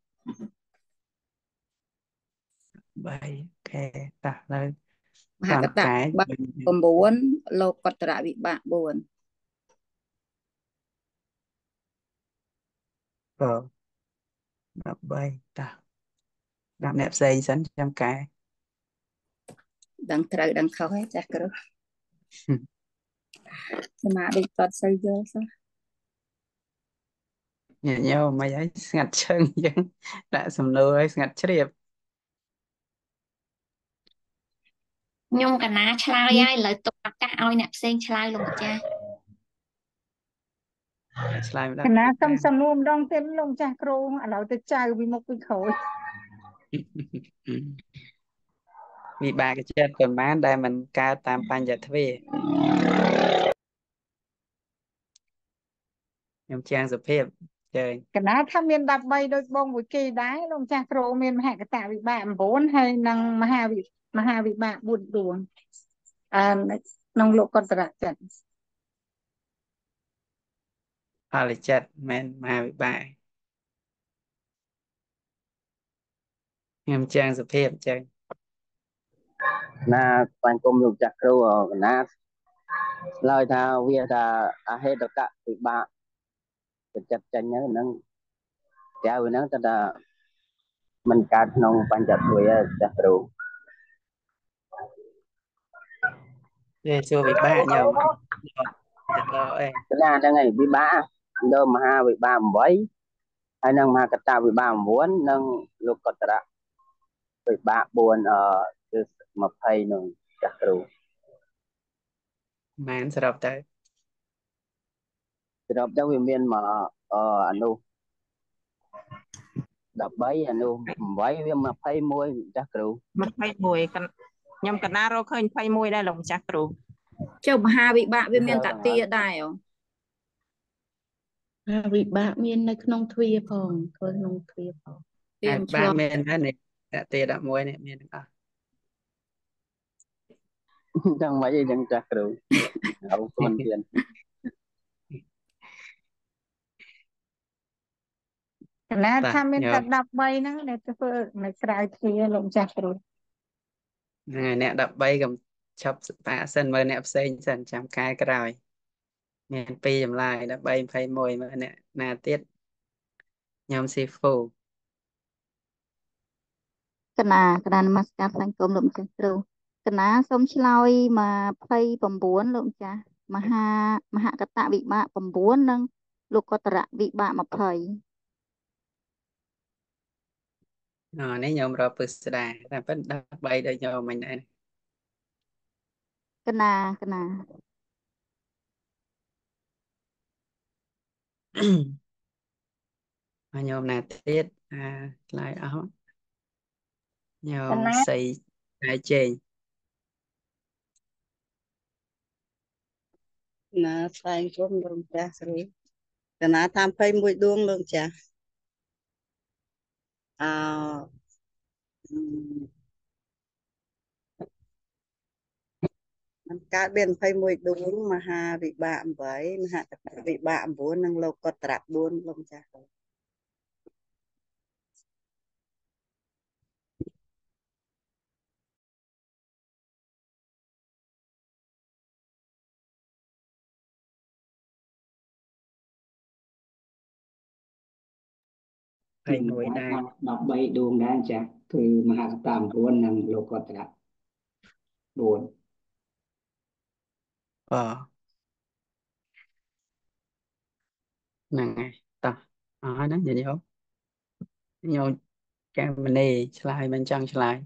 បីខែតោះនៅមហាកតៈបាក់9លោកកតរវិបាក4 បើ13តោះដាក់អ្នកផ្សេងសិនចាំកែដឹងត្រូវដឹងខុសហើយចាស់គ្រូសមាធិតត់សូវយកសោះញញោមមិនហើយស្ងាត់ឈឹងអញ្ចឹងដាក់សំណួរឲ្យស្ងាត់ជ្រាបខ្ញុំកណាឆ្លើយហើយឥឡូវទុកឱកាសឲ្យអ្នកផ្សេងឆ្លើយលោកម្ចាស់ឆ្លើយម្ដងកណាសុំសំណួរម្ដងទៀតលោកម្ចាស់គ្រូឥឡូវទៅចៅពីមុខពីក្រោយវិបាកចិត្តប្រមាណដែលมันកើតតាមបញ្ញទ្វេខ្ញុំជាងសុភាពជើញកណាថាមាន13ដូចបងមួយគេដែរលោកម្ចាស់គ្រូមានមហកតវិបាក9ហើយនិងមហាវិមហាវិបាក4ដួងអឺក្នុងលោកកតរៈចិត្តផលចិត្តមិនមហាវិបាកខ្ញុំជាងសុភាពជើញណាបាញ់គុំលោកចាស់គ្រូណាឆ្លើយថាវាថាអហេតុកៈវិបាកចិត្តចាញ់ហ្នឹងចៅហ្នឹងទៅថាมันកើតក្នុងបញ្ចទ្វេចាស់គ្រូវាសួរវិបាកញោមទៅអីណាហ្នឹងឯងវិបាកដល់មហាវិបាក8ហើយនឹងមហាកតវិបាក9និងលោកកតរៈវិបាក4អឺគឺ20នោះចាស់គ្រូមែនសរុបទៅសរុបទៅវាមានមកអឺអនុ13អនុ8វា21ចាស់គ្រូ 21ខ្ញុំកណារកឃើញ21ដែរលោកចាស់គ្រូចុះមហាវិបាកវាមានតទាដែរអូមហាវិបាកមាននៅក្នុងទ្វាផងធ្វើក្នុងទ្វាផងទៀមឆ្លងមានដែរនេះតទា11នេះមានទាំងអស់ចឹងមិនអីចឹងចាស់គ្រូអរគុណទៀតកណាថាមានតែ13ហ្នឹងនៅធ្វើនៅក្រៅទ្វាលោកចាស់គ្រូហ្នឹងហើយអ្នក13កុំឈប់បាក់សិនមើលអ្នកផ្សេងសិនចាំកែក្រោយមានពីរចម្លើយ13 21មើលអ្នកណាទៀតខ្ញុំស៊ីហ្វូកណាកណានមស្ការថ្លែងគុំលោកម្ចាស់គ្រូកណាសូមឆ្លើយ29លោកម្ចាស់មហាមហកតវិបាក9និងលោកកតរវិបាក20 អូនេះខ្ញុំរកពិស្ដាតែប៉ុន្តែ13ដូចខ្ញុំមិនដែរកណាកណាខ្ញុំណាទៀតអាឆ្លើយអស់ខ្ញុំសៃតែជេងណាស្វែងគុំលោកចាស់ស្រីកណាថា21ដួងលោកចាស់អឺมันកើតមាន21ដួងមហាវិបាក8មហាកតវិបាក9និងលោកកតរៈ4លោកចាស់ 21ដែរ 13ដួងដែរចាស់គឺមហាកត9និងលោកកតរៈ4 បាទហ្នឹងហើយតោះអស់ហើយណាយាយយោខ្ញុំកាមនីឆ្លើយមិនចង់ឆ្លើយ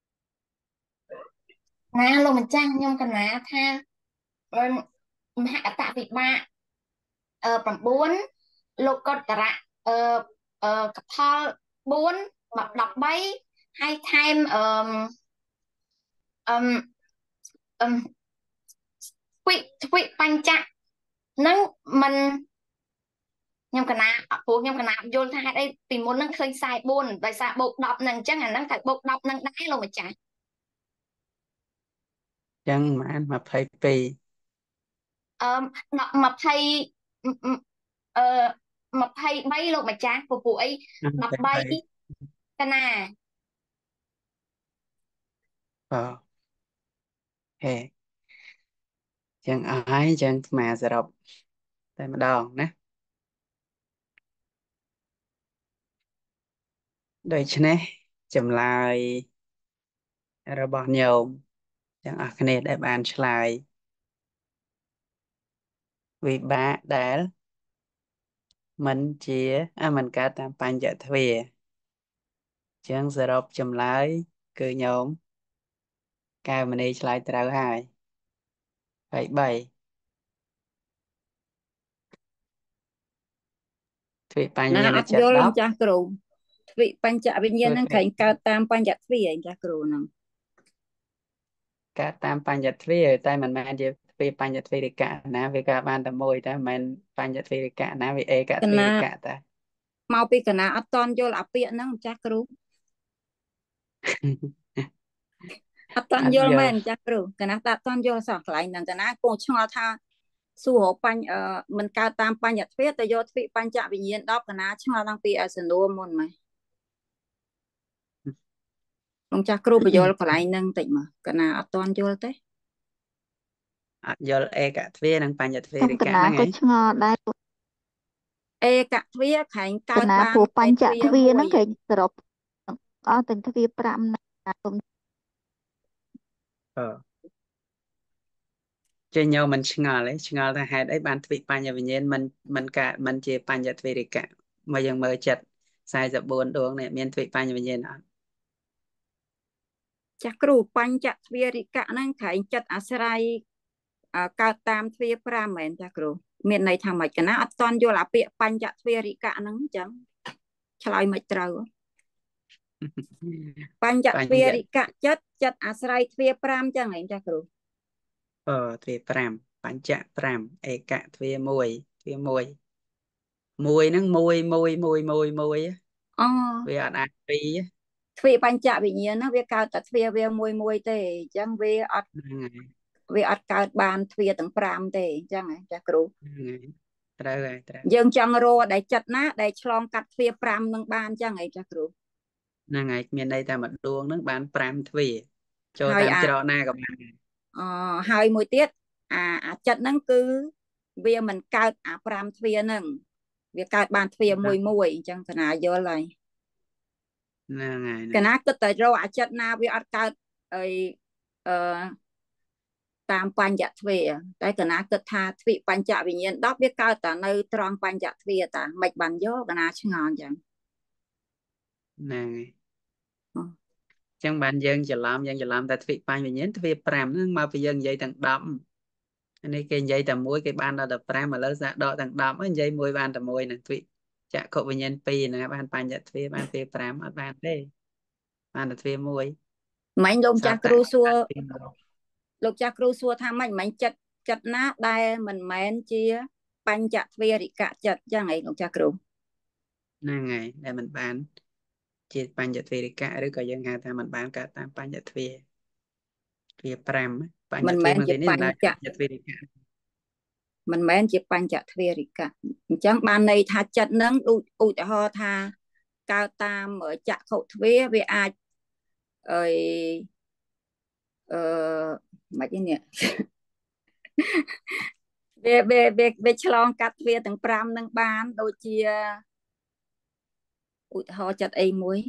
ណាលោកម្ចាស់ខ្ញុំកណាថាមហកតវិបាកអឺ9លោកកតរៈអឺអឺកផល4 13ហើយថែមអឺអឺអឺទ្វិទ្វិបញ្ចៈហ្នឹងមិនខ្ញុំកណាព្រោះខ្ញុំកណាយល់ថាហេតុអីពីមុនហ្នឹងឃើញខ្សែ4ដោយសារបូក10ហ្នឹងអញ្ចឹងអាហ្នឹងត្រូវបូក10ហ្នឹងដែរលោកម្ចាស់ចឹងប្រហែល22អឺ 20អឺ20 một hay bay luôn mà cha phục vụ ấy đập bay cái nào អូហេចឹងអស់ហើយចឹងស្មាសរុបតែម្ដងណាដូច្នេះចម្លើយរបស់ញោមទាំងអស់គ្នាដែលបានឆ្លើយវិបាកដែលមិនជាអាមិនកើតតាមបញ្ញទ្វាចឹងសរុបចម្លើយគឺញោមកែវមនីឆ្លើយត្រូវហើយហើយបីទ្វិបញ្ញណាញ្ញាណអត់ចិត្តយល់ដលោកប់ចាស់គ្រូទ្វិបញ្ចវិញ្ញាណធ្វើហ្នឹងត្រេក្រែងកើតតាមបញ្ញទ្វាឯងចាស់គ្រូហ្នឹងកើតតាមបញ្ញទ្វាតែមិនមែនជាទ្វាបញ្ញទ្វារិកៈណាវាកើតបានតែមួយតែមិនមែនបញ្ញទ្វារិកៈណាវាឯកកទ្វាណារិកៈតែមកពីកណាអត់តន់យល់អាពាក្យហ្នឹងចាស់គ្រូអត់តអន់ត់យល់យមែល់នចាស់គ្រូកណាតាអត់តន់យល់សោះកន្លែងហ្នឹងកណាគង់ឆ្ងល់ថាសួររកបញ្ញអឺមិនកើតតាមបញ្ញទ្វាទៅយកទ្វិបញ្ចវិញ្ញាណដប់កណាឆ្ងល់តាំងពីអសនួរមុនមកលោកចាស់គ្រូបញ្យល់កន្លែងហ្នឹងតិចមកកណាអត់តន់យល់ទេអត់យល់ឯកទ្វានិងបញ្ញទ្វាខ្ញុំរិកកៈណាហ្នឹងក៏ឯងឆ្ងល់ដែរឯកទ្វាក្រែងកើកតណាបានព្រោះតែបញ្ចទ្វាទ្វាមួយហ្នឹងក្រែងសរុបអស់ទាំងទ្វាប្រាំណាខ្ញុំអឺចេញញោមមិនឆ្ងល់ទេឆ្ងល់ថាហេតុអីបានទ្វិបញ្ញវិញ្ញាណមិនមិនកើតមិនជាបញ្ញទ្វារិកៈមកយើងមើលចិត្តសែនសិបបួនដួងនេះមានទ្វិបញ្ញវិញ្ញាណអត់ចាស់គ្រូបញ្ចទ្វារិកៈហ្នឹងក្រែងចិត្តអាស្រ័យអឺកើតតាមទ្វាប្រាំមែនចាស់គ្រូមានន័យថាម៉េចកណាអត់តន់យល់អាពាក្យបញ្ចទ្វារិកៈហ្នឹងអញ្ចឹងឆ្លើយមិនត្រូវបញ្ចទ្វារិកៈចិត្តចិត្តអាស្រ័យទ្វាប្រាំអញ្ចឹងឯងចាស់គ្រូអឺទ្វាប្រាំបញ្ចប្រាំឯកទ្វាមួយទ្វាមួយមួយហ្នឹងមួយមួយមួយមួយមួយអូវាអត់អាចពីរទ្វាបញ្ចវិញ្ញាណហ្នឹងវាកើតតែទ្វាវាមួយមួយទេអញ្ចឹងវាអត់ហ្នឹងហើយវាអត់កើតបានទ្វាទាំងប្រាំទេអញ្ចឹងហ៎ចាស់គ្រូហ្នឹងហើយត្រូវហើយត្រូវយើងចង់រកដែលចិត្តណាដែលឆ្លងកាត់ទ្វាប្រាំនឹងបានអញ្ចឹងហ៎ចាស់គ្រូហ្នឹងហើយមានន័យថាមួយដួងហ្នឹងបានប្រាំទ្វាចូលហើយតាមអាច្រកណាក៏បានដែរអហើយមួយទៀតអាអាចិត្តហ្នឹងគឺវាមិនកើតអាប្រាំទ្វាហ្នឹងវាកើតបានទ្វាមួយមួយអញ្ចឹងកណាយល់ហើយហ្នឹងហើយកណាគិតតែរកអាចិត្តណាវាអត់កើតអីអឺតាមបញ្ញទ្វាតែកណាគិតថាទ្វិបញ្ចវិញ្ញាណដប់វាកើតតែនៅត្រង់បញ្ញទ្វាតាមិនបានយកកណាឆ្ងល់អញ្ចឹងហ្នឹងហើយអញ្ចឹងបានយើងច្រឡំយើងច្រឡំតែទ្វិបញ្ញវិញ្ញាណទ្វាប្រាំហ្នឹងមកពីយើងនិយាយទាំងដប់អានេះគេនិយាយតែមួយគេបានដល់តែប្រាំឥឡូវសាកដកទាំងដប់ហើយនិយាយមួយបានតែមួយនឹងទ្វិចក្ខុវិញ្ញាណពីរហ្នឹងបានបញ្ញទ្វាបានទ្វាប្រាំអត់បានទេបានតែទ្វាមួយមិញលោកចាស់គ្រូសួរសតៈលោកចាស់គ្រូសួរថាម៉េចមិញចិត្តចិត្តណាដែលមិនមែនជាបញ្ចទ្វារិកៈចិត្តអញ្ចឹងឯងលោកចាស់គ្រូហ្នឹងហើយដែលมันបានជាបញ្ញទ្វារិកៈឬក៏យើងហៅថាมันបានកើតតាមបញ្ញទ្វាទ្វាប្រាំបញ្ញមិនទ្វាមែនមកជាទីនេះបញ្ដល់ចបញ្ញទ្វារិកៈមិនមែនជាបញ្ចទ្វារិកៈអញ្ចឹងបានន័យថាចិត្តហ្នឹងដូចឧទាហរណ៍ថាកើតតាមចក្ខុទ្វាវាអាចអីអឺមិនទេនេះ វាវាវាវាឆ្លងកាត់ទ្វាទាំងប្រាំហ្នឹងបានដូចជាឧទាហរណ៍ចិត្តអីមួយ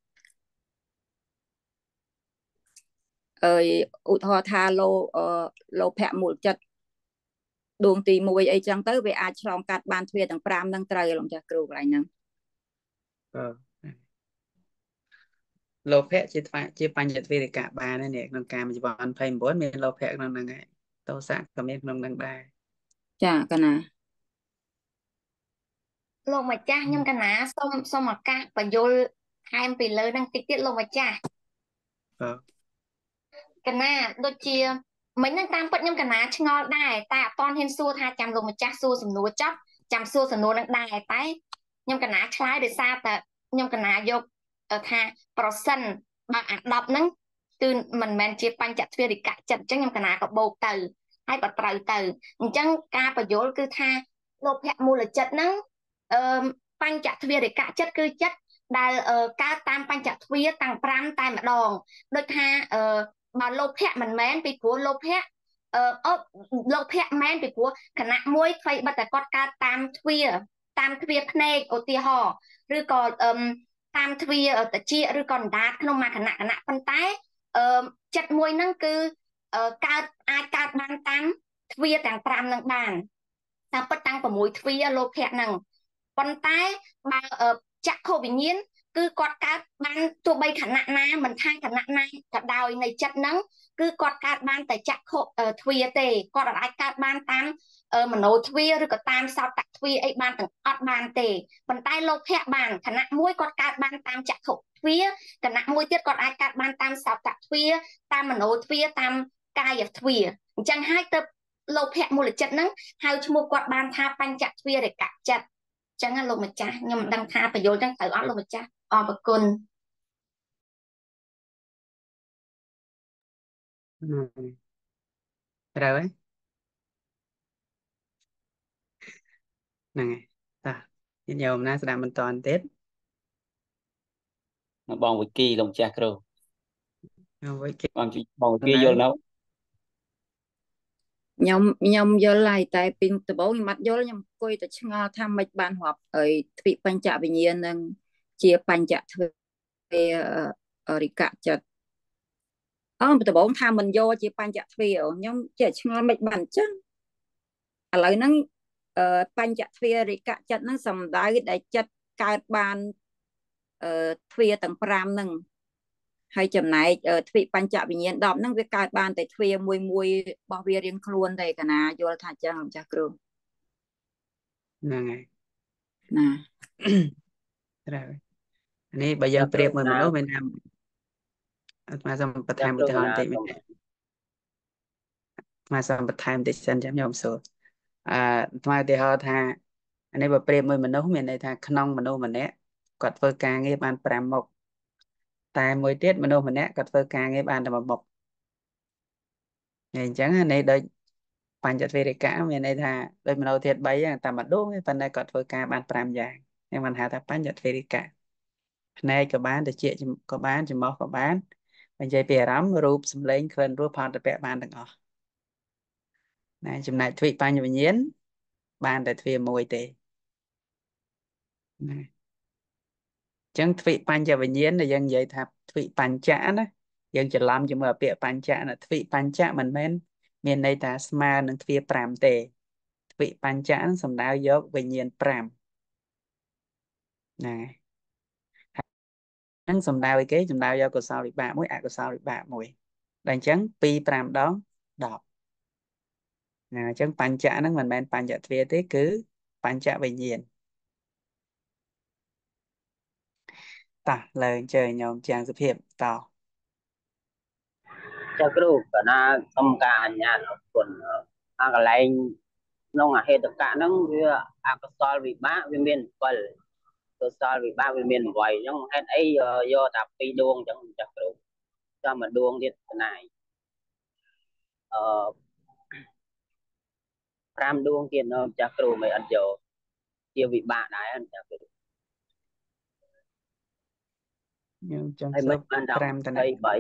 អើយឧទាហរណ៍ថាលោអឺលោភៈមូលចិត្តដួងទីមួយអីចឹងទៅវាអាចឆ្លងកាត់បានទ្វាទាំងប្រាំហ្នឹងត្រូវលោកចាស់គ្រូកន្លែងហ្នឹងអឺលោភៈជាថ្វាជាបញ្ញទ្វារិកៈបានហើយនេះក្នុងការមជីវ័នยี่สิบเก้าមានលោភៈក្នុងហ្នឹងហើយទោសៈក៏មានក្នុងហ្នឹងដែរចាកណាលោកម្ចាស់ខ្ញុំកណាសូមសូមឱកាសបញ្យល់ថែមពីលើនឹងតិចទៀតលោកម្ចាស់អឺកណាដូចជាមិញហ្នឹងតាមពិតខ្ញុំកណាឆ្ងល់ដែរតែអត់តន់ហ៊ានសួរថាចាំលោកម្ចាស់សួរសំណួរចប់ចាំសួរសំណួរហ្នឹងដែរតែខ្ញុំកណាឆ្លើយដោយសារតែខ្ញុំកណាយកថាប្រសិនបើអាដប់ហ្នឹងគឺមិនមែនជាបញ្ចទ្វារិកៈចិត្តអញ្ចឹងខ្ញុំកណាក៏បូកទៅហើយក៏ត្រូវទៅអញ្ចឹងការបញ្យល់គឺថាលោភៈមូលចិត្តហ្នឹងអឺបញ្ចទ្វារិកចិត្តគឺចិត្តដែលកើតតាមបញ្ចទ្វាទាំងប្រាំតែម្ដងដូចថាអឺបើលោភៈមិនមែនពីព្រោះលោភៈអឺអូលោភៈមែនពីព្រោះគណៈមួយអ្វីបើតែគាត់កើតតាមទ្វាតាមទ្វាភ្នែកឧទាហរណ៍ឬក៏អឺតាមទ្វាតិចឬក៏អណ្ដាតក្នុងមួយគណៈគណៈប៉ុន្តែអឺចិត្តមួយហ្នឹងគឺកើតអាចកើតបានតាមទ្វាទាំងប្រាំហ្នឹងបានតាមពិតតាំង៦ទ្វាលោភៈហ្នឹងប៉ុន្តែបើចក្ខុវិញ្ញាណគឺគាត់កើតបានទោះបីខណៈណាមិនថាខណៈណាក៏ដោយនៃចិត្តហ្នឹងគឺគាត់កើតបានតែចក្ខុទ្វាទេគាត់អាចកើតបានតាមមโนទ្វាឬក៏តាមសោតទ្វាអីបានទាំងអត់បានទេប៉ុន្តែលោភៈបានខណៈមួយគាត់កើតបានតាមចក្ខុទ្វាខណៈមួយទៀតគាត់អាចកើតបានតាមសោតទ្វាតាមមโนទ្វាតាមកាយទ្វាអញ្ចឹងហើយទៅលោភៈមូលចិត្តហ្នឹងហៅឈ្មោះគាត់បានថាបញ្ចទ្វារិកចិត្តចឹងណាលោកម្ចាស់ខ្ញុំមិនដឹងថាបញ្យល់ចឹងត្រូវអត់លោកម្ចាស់អរគុណត្រូវហើយហ្នឹងហើយតាញាតិញោមណាស្ដាប់បន្តទៀតបងវិគីលោកម្ចាស់គ្រូបងវិគីបងបងវិគីយល់នៅខ្ញុំខ្ញុំយល់ហើយតែពីដំបូងខ្ញុំអត់យល់ខ្ញុំអង្គុយតែឆ្ងល់ថាមិនបានរាប់អីទ្វិបញ្ចវិញ្ញាណនឹងជាបញ្ចទ្វារិកចិត្តអឺដំបូងថាមិនយកជាបញ្ចទ្វាខ្ញុំចេះឆ្ងល់មិនបានអញ្ចឹងឥឡូវហ្នឹងអឺបញ្ចទ្វារិកចិត្តហ្នឹងសំដៅដែលចិត្តកើតបានអឺទ្វាទាំងប្រាំហ្នឹងហើយចំណែកទ្វិបញ្ចវិញ្ញាណដប់ហ្នឹងវាកើតបានតែទ្វាមួយមួយរបស់វារៀងខ្លួនទេកាណាយល់ថាអញ្ចឹងម្ចាស់គ្រូហ្នឹងហើយណាត្រូវនេះបើយើងប្រៀបមួយមនុស្សមានថាអាត្មាសូមបន្ថែមឧទាហរណ៍បន្តិចអាត្មាសូមបន្ថែមបន្តិចសិនចាំខ្ញុំសួរអឺអាត្មាឧទាហរណ៍ថាអានេះបើប្រៀបមួយមនុស្សមានន័យថាក្នុងមនុស្សម្នាក់គាត់ធ្វើការងារបានប្រាំមុខតែមួយទៀតមនុស្សម្នាក់គាត់ធ្វើការងារបានតែមួយមុខអញ្ចឹងនេះដូចបញ្ចទ្វារិកៈមានន័យថាដូចមនោធាតុបីតែម្ដងប៉ុន្តែគាត់ធ្វើការបានប្រាំយ៉ាងហ្នឹងមិនហៅថាបញ្ចទ្វារិកៈភ្នែកក៏បានតិចក៏បានច្រមុះក៏បាននិយាយពីអារម្មណ៍រូបសម្លេងក្លិនរសផលតពៈបានទាំងអស់ណាចំណែកទ្វិបញ្ញវិញ្ញាណបានតែទ្វាមួយទេណាអញ្ចឹងទ្វិបញ្ចវិញ្ញាណដែលយើងនិយាយថាទ្វិបញ្ចៈណាយើងច្រឡំជាមួយពាក្យបញ្ចៈណាទ្វិបញ្ចៈមិនមែនមានន័យថាស្មើនឹងទ្វាប្រាំទេទ្វិបញ្ចៈនឹងសំដៅយកវិញ្ញាណប្រាំណាហ្នឹងសំដៅឲ្យគេសំដៅយកកុសលវិបាកមួយអកុសលវិបាកមួយដល់អញ្ចឹងពីរ ប្រាំដងដប់ណាអញ្ចឹងបញ្ចៈហ្នឹងមិនមែនបញ្ចទ្វាទេគឺបញ្ចវិញ្ញាណតោះលើអញ្ជើញញោមជាងសុភាពតោះចាគ្រូកណាសុំការអនុញ្ញាតអរគុណអាកន្លែងក្នុងអហេតុកៈហ្នឹងវាអកុសលវិបាកវាមាន7កុសលវិបាកវាមាន8អញ្ចឹងហេតុអីយកតែពីរដួងអញ្ចឹងចាគ្រូចាំមួយដួងទៀតស្នាយអឺប្រាំដួងទៀតនៅចាស់គ្រូមិនអត់យកជាវិបាកដែរចាស់គ្រូខ្ញុំចង់សួរប្រាំតណៃបី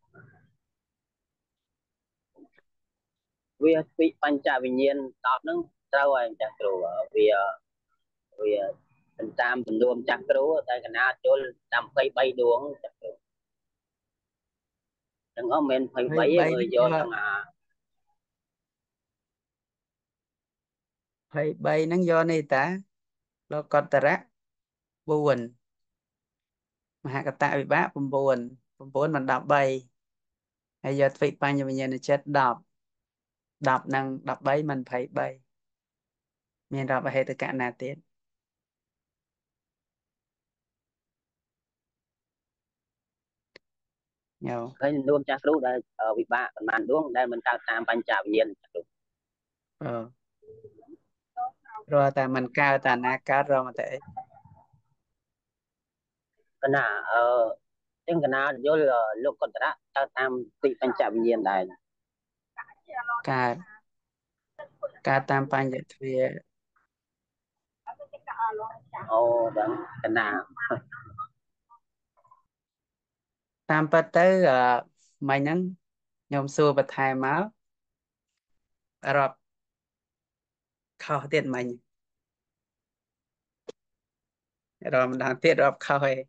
វាពីបញ្ចវិញ្ញាណដប់ហ្នឹងត្រូវហើយចាស់គ្រូវាវាតាមចំនួនចាស់គ្រូតែកណាចូលតាម23ដួងចាស់គ្រូទាំងអស់មិនមែន23ទេមើលយកទាំងអា 23ហ្នឹងយកនេះតាលោកតរៈ4មហកតវិបាក9 9មិន13ហើយយកទ្វិបញ្ញវិញ្ញាណចិត្ត10 10និង13មិន23មានរាប់អហេតុកៈណាទៀតញោមឃើញចំនួនចាស់គ្រូដែលវិបាកប្រមាណដួងដែលមិនកើតតាមបញ្ចវិញ្ញាណចាស់គ្រូអឺព្រោះតែមិនកើតតាណាកើតរមតែអីកណាអឺចឹងកណាយល់លោកកតរៈទៅតាមពីបញ្ចវិញ្ញាណដែរកើតកើតតាមបញ្ចទ្វាអូដឹងកណាតាមពិតទៅអឺមិញហ្នឹងខ្ញុំសួរបន្ថែមមករាប់ខុសទៀតមិញរាប់ម្ដងទៀតរាប់ខុសឯង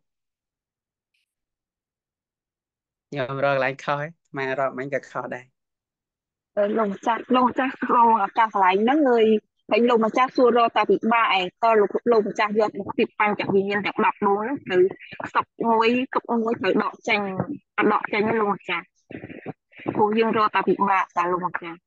ខ្ញុំរកកន្លែងខុសឯងស្មានរាប់មិញក៏ខុសដែរលោកម្ចាស់លោកម្ចាស់រងឱកាសកន្លែងហ្នឹងហើយហើយលោកម្ចាស់សួររកតាពិបាកឯងតលោកលោកម្ចាស់យកមកពីបញ្ចវិញ្ញាណទាំងដប់ដួងហ្នឹងទៅសុកមួយទុកមួយត្រូវដកចេញអត់ដកចេញទេលោកម្ចាស់ព្រោះយើងរកតាពិបាកតាលោកម្ចាស់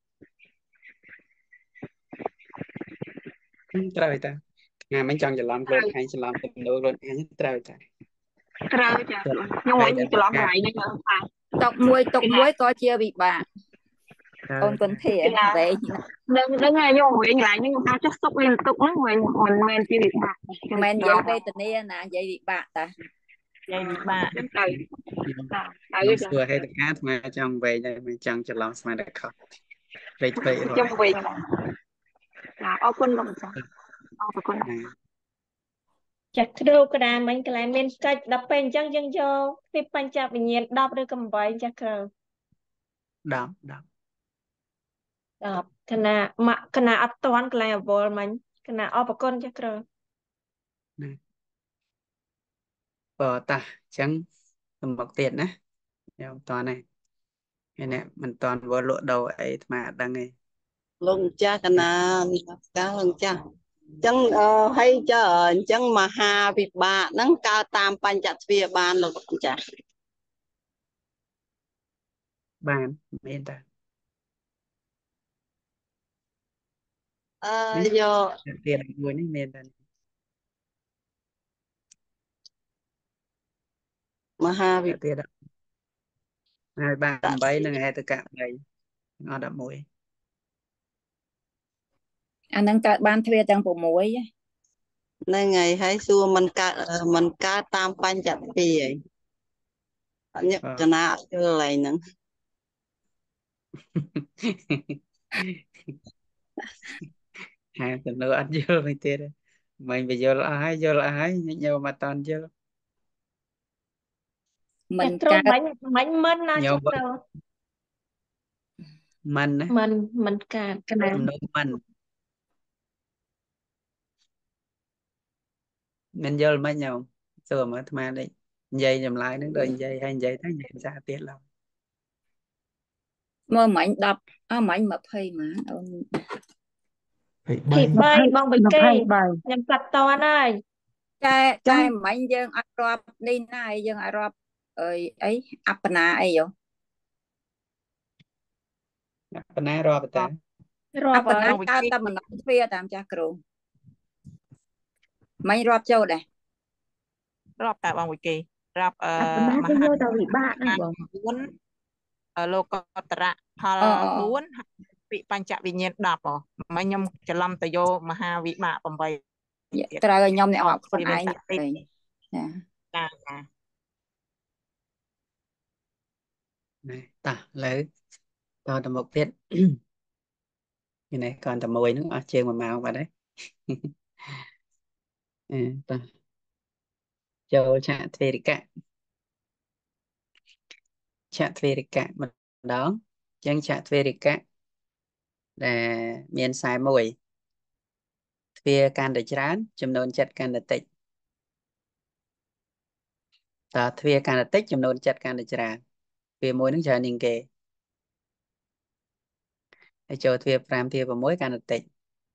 ត្រូវតាថ្ងៃមិញចង់ច្រឡំខ្លួនឯងច្រឡំទំនួលខ្លួនឯងត្រូវតាត្រូវចាខ្ញុំវិញច្រឡំកន្លែងនេះខ្ញុំថាតុកមួយតុកមួយក៏ជាវិបាកអូនគុនធាវែងដឹងដឹងហើយខ្ញុំវិញកន្លែងនេះខ្ញុំថាចុះទុកវិញទុកហ្នឹងវិញមិនមែនជាវិបាកមិនមែននិយាយវេទនាណានិយាយវិបាកតានិយាយវិបាកចឹងទៅខ្ញុំសួរហេតុការណ៍ស្មានចង់វែងដែរមិនចង់ច្រឡំស្មានតែខុសព្រៃធ្វើអីខ្ញុំវិញចាអរគុណលោកម្ចាស់អរគុណចាក់គ្រូក្តារមិញកន្លែងមានកិច្ចដល់ពេលអញ្ចឹងយើងយកពីបញ្ចវិញ្ញាណដប់ឬក៏eightចាស់គ្រូដប់ដប់ដប់គណៈមកគណៈអត់តាន់កន្លែងអវលមិញគណៈអរគុណចាស់គ្រូបើតាអញ្ចឹងទៅមុខទៀតណាខ្ញុំអត់តាន់ទេហើយនេះមិនតាន់វល់លក់ដូរអីអាត្មាអត់ដឹងទេលោកម្ចាស់កណានមស្ការលោកម្ចាស់អញ្ចឹងអឺហើយចើអញ្ចឹងមហាវិបាកហ្នឹងកើតតាមបញ្ចទ្វាបានលោកម្ចាស់បានមានតាអឺយកទៀតមួយនេះមានតាមហាវិទៀតហើយបានeightនឹងហេតុកៈeightអត់eleven អាហ្នឹងកើតបានទ្វាទាំង6 ហ្នឹងហើយហើយសួរមិនកើតមិនកើតតាមបញ្ចទ្វាឯងអញ្ញកណាអត់យល់ឯហ្នឹងហើយទៅនៅអត់យល់វិញទៀតមិនបញ្យល់អស់ហើយយល់អស់ហើយញោមអត់តាន់យល់មិនគ្រូកើតមិញមិញមិនណាចាស់គ្រូមិនណាមិនមិនកើតកណាទំនោរមិនមិនយល់មិនញោមសួរមើលអាត្មានេះនិយាយចម្លើយហ្នឹងដូចនិយាយហើយនិយាយទៅនិយាយភាសាទៀតឡើយមើលមិញ10អស់មិញ20ម៉ាអូនទី3បងបិគេខ្ញុំកាត់តនហើយតែតែមិញយើងអត់រាប់នេះណាហើយយើងអត់រាប់អីអីអបណាអីយោបណ្ណារាប់តាអបណាកើតតែម្ដងទ្វាតាមចាស់គ្រូមិញរាប់ចូលដែររាប់តែបងវិគេរាប់អឺអបណាគេយកទៅវិបាកណាបង 4លោកតរៈផល4ពីបញ្ចវិញ្ញាណ10ហ៎មិនខ្ញុំច្រឡំទៅយកមហាវិបាក8 ត្រូវឲ្យខ្ញុំអ្នកអត់ខ្លួនឯងចាចាចានេះតាលើតទៅមុខទៀត នេះcòn tầm mười nữa à, chiên mà màu vào đấy à, ta. Cho chat về đi cả chat về đi cả mình đó chân chat về đi cả là miền sai mùi về can để chán chấm nôn chặt can để tịch ta về can để tích chấm nôn chặt can để chán về mùi nước trời ninh kề để cho thuê pram thuê vào mối can để tịch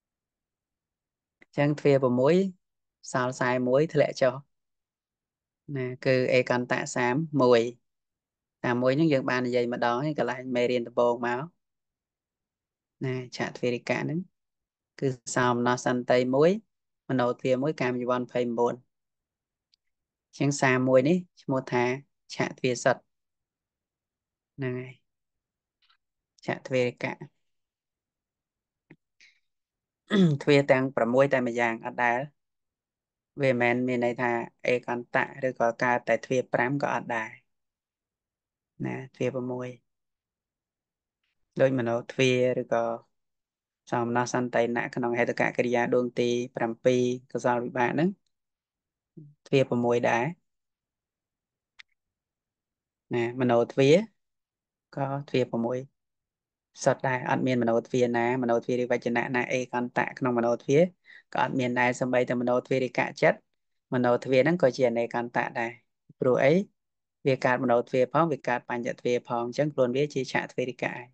chân thuê vào mối sao sai mối thì lại cho nè cứ e cần tạ xám mùi à mùi những dân ban dây mà đó cái lại mê riêng tập bồn máu nè chặt về đi cả nữa cứ sao nó săn tay muối mà nấu kia muối cam như bọn phải buồn chẳng xa muối ní một thà chặt về sật này chặt về cả thuê tăng para muối tại mà giang ở đá về men miền này thà e còn tạ rồi có ca tại thuê pram có ở đá nè thuê para muối đôi mà nó thuê rồi có xong nó săn tay nã cái nó hay tất cả cái gia đôn tì pram pi có sao bị bạn nữa ទ្វាប្រមួយដែរណាមโนទ្វាក៏ទ្វាប្រមួយសុទ្ធដែរអត់មានមโนទ្វាណាមโนទ្វារិវចនៈណាអេកន្តៈក្នុងមโนទ្វាក៏អត់មានដែរសម្បីតែមโนទ្វារិកៈចិត្តមโนទ្វាហ្នឹងក៏ជាអនេកន្តៈដែរព្រោះអីវាកើតមโนទ្វាផងវាកើតបញ្ញទ្វាផងអញ្ចឹងខ្លួនវាជាឆទ្វារិកៈឯង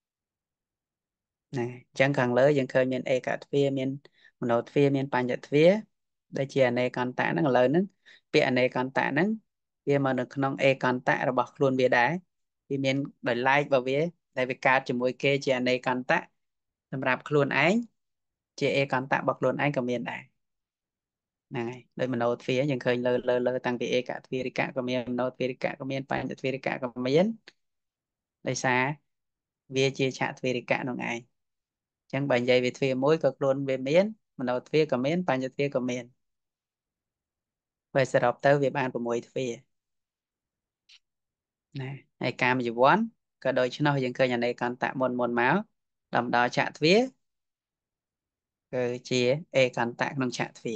ណាអញ្ចឹងខាងលើយើងឃើញមានអេកទ្វាមានមโนទ្វាមានបញ្ញទ្វាដែលជាអនេកន្តៈហ្នឹងឥឡូវហ្នឹងពាក្យអនេកន្តៈហ្នឹងវាមកនៅក្នុងអេកន្តៈរបស់ខ្លួនវាដែរវាមានដោយឡែករបស់វាដែលវាកើតជាមួយគេជាអនេកន្តៈសម្រាប់ខ្លួនឯងជាអេកន្តៈរបស់ខ្លួនឯងក៏មានដែរហ្នឹងហើយដោយមโนទ្វាយើងឃើញលើលើលើតាំងពីអេកទ្វារិកៈក៏មានមโนទ្វារិកៈក៏មានបញ្ញទ្វារិកៈក៏មានដោយសារវាជាឆទ្វារិកៈនោះឯងអញ្ចឹងបើនិយាយវាទ្វាមួយក៏ខ្លួនវាមានមโนទ្វាក៏មានបញ្ញទ្វាក៏មានបើសរុបទៅវាបាន៦ទ្វាណាហើយកាមជីវ័នក៏ដូចឆ្នោះយើងឃើញអនេកន្តៈមុនមុនមកដល់ដល់ឆទ្វាគឺជាអេកន្តៈក្នុងឆទ្វា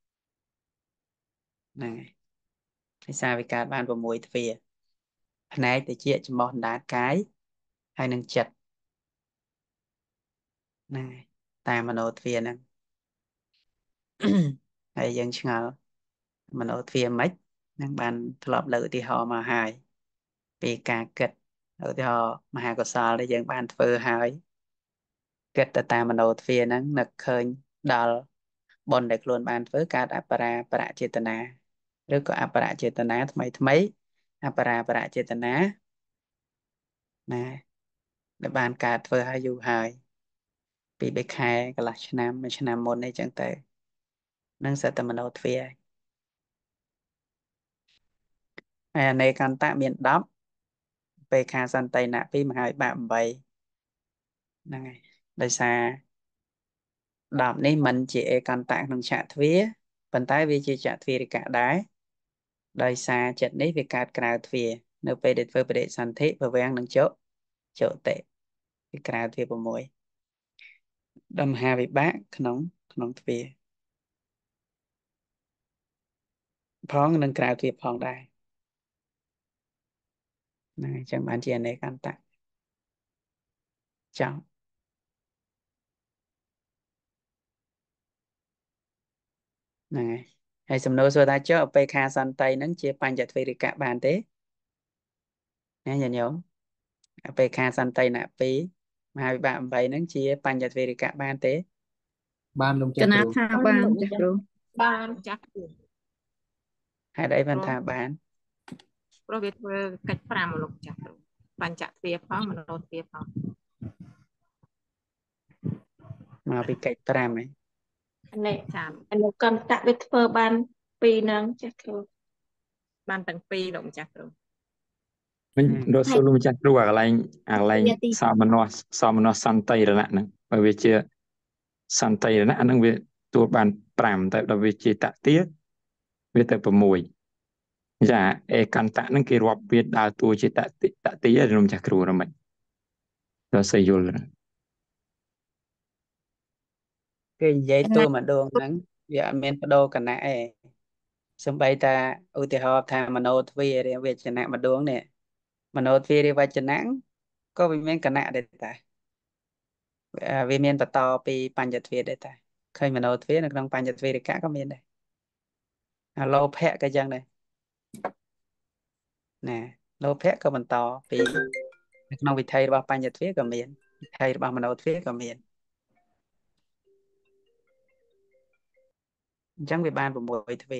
ហ្នឹងហើយភាសាវិការបាន៦ទ្វាផ្នែកតិចចំោះអណ្ដាតកាយហើយនឹងចិត្តហ្នឹងហើយតាមមโนទ្វាហ្នឹងហើយយើងឆ្ងល់មโนទ្វាមិនហ្នឹងបានធ្លាប់លើកឧទាហរណ៍មកហើយពីការគិតឧទាហរណ៍មហាកុសលដែលយើងបានធ្វើហើយគិតទៅតាមមโนទ្វាហ្នឹងនឹកឃើញដល់បុណ្យដែលខ្លួនបានធ្វើកើតអបរាបរចេតនាឬក៏អបរចេតនាថ្មីថ្មីអបរាបរចេតនាណាដែលបានកើតធ្វើឲ្យយូរហើយពីបីខែកន្លះឆ្នាំមួយឆ្នាំមុននេះចឹងទៅនឹងសតមโนទ្វាហើយអនេកន្តៈមានដប់បេខាសន្តិណៈពីរមហាវិបាក៨ហ្នឹងហើយដោយសារដប់នេះមិនជាអេកន្តៈក្នុងឆទ្វាប៉ុន្តែវាជាចទ្វារិកៈដែរដោយសារចិត្តនេះវាកើតក្រៅទ្វានៅពេលដែលធ្វើបដិសន្ធិប្រវាំងនឹងចុចុតិវាក្រៅទ្វា៦ដល់មហាវិបាកក្នុងក្នុងទ្វាផងនឹងក្រៅទ្វាផងដែរហ្នឹងអញ្ចឹងបានជាអនេកន្តៈចង់ហ្នឹងហើយហើយសំណួរសួរថាចុះអបេខាសន្តិហ្នឹងជាបញ្ញទ្វេរិកៈបានទេណាញាតិញោមអបេខាសន្តិណៈពីរមហាវិបាក៨ហ្នឹងជាបញ្ញទ្វេរិកៈបានទេបានលោកចាស់គ្រូកណាថាបានចាស់គ្រូបានចាស់គ្រូហេតុអីបានថាបានព្រោះវាធ្វើកិច្ចប្រាំលោកចាស់គ្រូបញ្ចទ្វាផងមโนទ្វាផងមកពីកិច្ចប្រាំហ៎អនេចាអនុកន្តៈវាធ្វើបានពីរហ្នឹងចាស់គ្រូបានទាំងពីរលោកម្ចាស់គ្រូវិញរកសួរលោកម្ចាស់គ្រូអាកន្លែងអាកន្លែងសមនស្សសមនស្សសន្តិរណៈហ្នឹងបើវាជាសន្តិរណៈហ្នឹងវាទួលបានប្រាំតែដល់វាជាតតិវាទៅ៦ចាអេកន្តៈហ្នឹងគេរាប់វាដើរតួជាតតិតតិលោកម្ចាស់គ្រូរមិនដល់សយល់គេនិយាយតួម្ដងហ្នឹងវាអត់មានបដូរគណៈឯងសំបីតាឧទាហរណ៍ថាមโนទ្វារិវចនៈម្ដងនេះមโนទ្វារិវចនៈក៏វាមានគណៈដែរតែវាមានបន្តពីបញ្ញទ្វាដែរតែឃើញមโนទ្វានៅក្នុងបញ្ញទ្វារិកៈក៏មានដែរអាលោភៈក៏ចឹងដែរណាលោភៈក៏បន្តពីនៅក្នុងវិថីរបស់បញ្ញទ្វាក៏មានវិថីរបស់មโนទ្វាក៏មានអញ្ចឹងវាបាន៦ទ្វា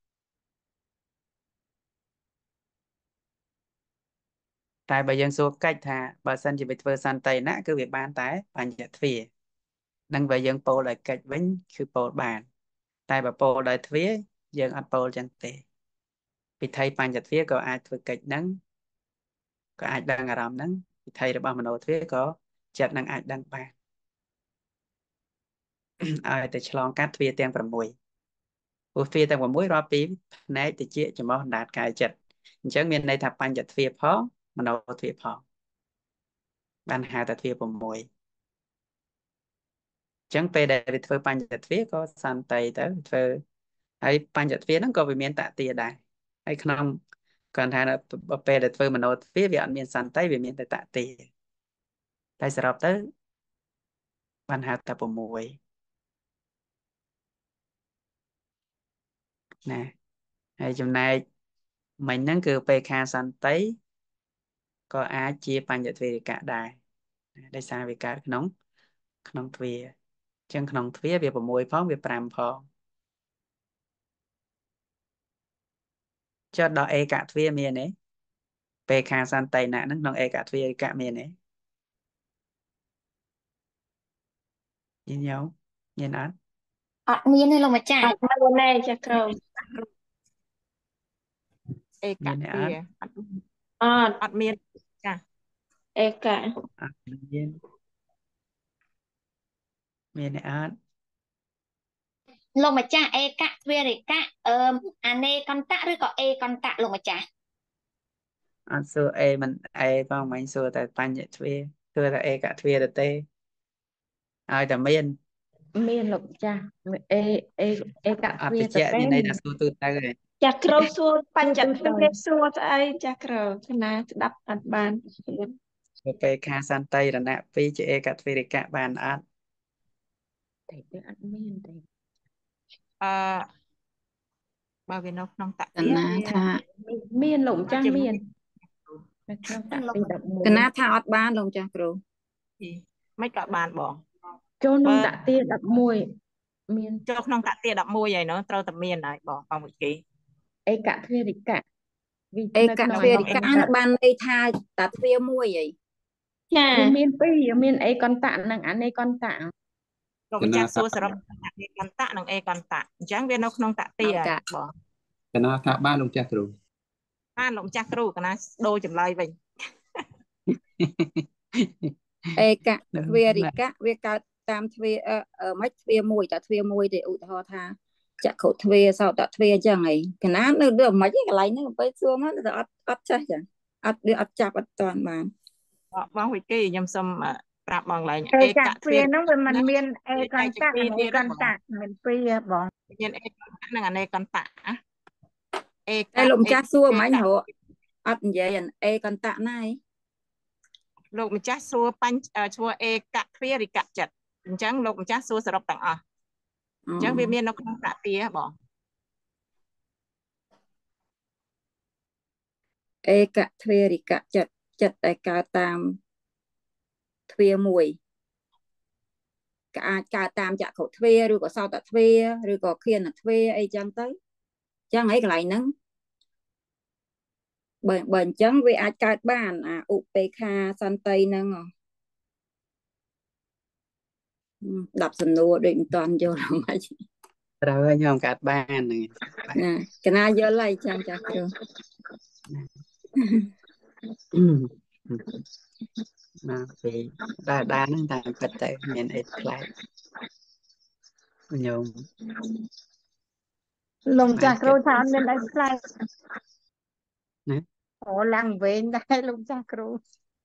តែបើយើងសួរកិច្ចថាបើសិនជាវាធ្វើសន្តិណៈគឺវាបានតែបញ្ញទ្វានឹងបើយើងពោលដោយកិច្ចវិញគឺពោលបានតែបើពោលដោយទ្វាយើងអត់ពោលចឹងទេវិថីបញ្ញទ្វាក៏អាចធ្វើកិច្ចហ្នឹងក៏អាចដឹងអារម្មណ៍ហ្នឹងវិថីរបស់មโนទ្វាក៏ចិត្តនឹងអាចដឹងបានឲ្យតែឆ្លងកាត់ទ្វាទាំង6ព្រោះទ្វាទាំង6រាប់ពីផ្នែកតិចចំោះអណ្ដាតកាយចិត្តអញ្ចឹងមានន័យថាបញ្ញទ្វាផងមโนទ្វាផងបានហៅថាទ្វា6អញ្ចឹងពេលដែលវាធ្វើបញ្ញទ្វាក៏សន្តិទៅធ្វើហើយបញ្ចទ្វារហ្នឹងក៏វាមានតទាដែរហើយក្នុងគាត់ថាពេលដែលធ្វើមโนទ្វារវាអត់មានសន្តិវាមានតែតទាតែសរុបទៅបានហៅតែ6ណាហើយចំណែកមិញហ្នឹងគឺពេខាសន្តិក៏អាចជាបញ្ចទ្វារិកៈដែរដោយសារវាកើតក្នុងក្នុងទ្វារអញ្ចឹងក្នុងទ្វារវា6ផងវា5ផងចុះដល់ឯកទ្វារមានទេពេខាសន្តិណៈហ្នឹងក្នុងឯកទ្វារិកៈមានទេញញោមញញអត់អត់មានទេលោកម្ចាស់អត់មានទេចាគ្រូឯកទ្វារអត់អត់អត់មានចាឯកៈអត់មានមានទេអត់លោកម្ចាស់ឯកទ្វារិកៈអឺអានេកន្តៈឬក៏អេកន្តៈលោកម្ចាស់អត់សួរអេមិនអេផងមិញសួរតែបញ្ញទ្វារសួរតែឯកទ្វារទៅទេឲ្យតែមានមានលោកម្ចាស់អេអេអេកអត់ទ្វារតិចទៅទេមានន័យថាសួរទូទៅឯងចាគ្រូសួរបញ្ចទ្វារសួរស្អីចាគ្រូណាស្ដាប់អត់បានពេខាសន្តិរណៈពីរជាឯកទ្វារិកៈបានអត់តែទៅអត់មានទេអឺបើវានៅក្នុងតកទាណាថាមានលោកម្ចាស់មាននៅក្នុងតទីកណាថាអត់បានលោកម្ចាស់គ្រូមិនក៏បានបងចូលក្នុងតទី11មានចូលក្នុងតទា11ហើយនោះត្រូវតែមានហើយបងបងមួយគេឯកទ្វារិកៈឯកទ្វារិកៈបានន័យថាតាទ្វារមួយអីចាវាមានពីរមានអេកន្តៈនិងអនេកន្តៈលោកម្ចាស់សួរសរុបអេកន្តៈនិងអេកន្តៈអញ្ចឹងវានៅក្នុងតទាបងកណាថាបានលោកចាស់គ្រូបានលោកម្ចាស់គ្រូកណាដូរចម្លើយវិញឯកទ្វារិកៈវាកើតតាមទ្វារអឺមិនទ្វារមួយតែទ្វារមួយទេឧទាហរណ៍ថាចក្ខុទ្វារសោតទ្វារអញ្ចឹងហីកណានៅដូចមិនកន្លែងហ្នឹងទៅសួរមកទៅអត់អត់ចេះចឹងអត់វាអត់ចាប់អត់តាន់បានបងវិកីខ្ញុំសុំប្រាប់បងឡើងឯកទ្វារហ្នឹងវាមិនមានអេកន្តៈនិងអេកន្តៈមានពីរបងមានអេកន្តៈនិងអនេកន្តៈអេកតែលោកម្ចាស់សួរមិញហៅអត់និយាយអេកន្តៈណាឯងលោកម្ចាស់សួរបញ្ញឈ្មោះឯកទ្វារិកៈចិត្តអញ្ចឹងលោកម្ចាស់សួរសរុបទាំងអស់អញ្ចឹងវាមាននៅក្នុងតទាបងឯកទ្វារិកៈចិត្តចិត្តដែលកើតតាមទ្វារមួយក៏អាចកើតតាមចក្ខុទ្វារឬក៏សោតទ្វារឬក៏ឃានទ្វារអីចឹងទៅអញ្ចឹងហើយកន្លែងហ្នឹងបើបើអញ្ចឹងវាអាចកើតបានអាឧបេខាសន្តិហ្នឹងដប់សំណួរដូចមិនតាន់យល់ហ្មងត្រូវហើយខ្ញុំកាត់បានហ្នឹងណាកណាយល់ហើយចឹងចាស់គ្រូណាពេលដែរដែរហ្នឹងតែពិតតែមានអីប្លែកខ្ញុំលោកចាស់គ្រូថាអត់មានអីប្លែកណាអូឡើងវិញដែរលោកចាស់គ្រូ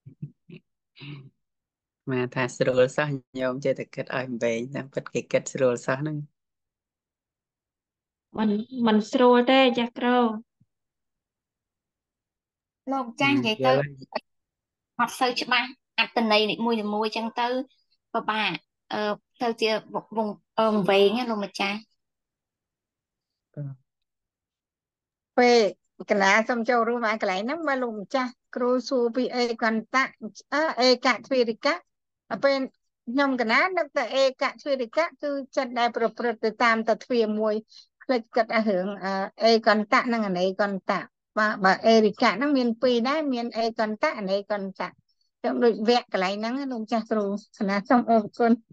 មកថាស្រួលសោះញោមចេះតែគិតឲ្យវែងតែពិតគេគិតស្រួលសោះហ្នឹងមិនមិនស្រួលទេចាស់គ្រូលោកចាស់និយាយទៅអត់សូវច្បាស់អត្តន័យនីមួយៗចឹងទៅពិបាកអឺទៅជាវងអឺវែងណាលោកម្ចាស់ពេលកណាសូមចូលរួមឲ្យកន្លែងហ្នឹងមកលោកម្ចាស់គ្រូសួរពីអេកន្តៈអេកទ្វារិកៈពេលខ្ញុំកណានឹកតែអេកទ្វារិកៈគឺចិត្តដែលប្រព្រឹត្តទៅតាមតែទ្វារមួយផ្លេចគិតអារឿងអេកន្តៈនិងអនេកន្តៈបាទបើអេរិកៈហ្នឹងមានពីរដែរមានអេកន្តៈអនេកន្តៈខ្ញុំដូចវគ្គកន្លែងហ្នឹងលោកម្ចាស់គ្រូកណាសូមអរគុណ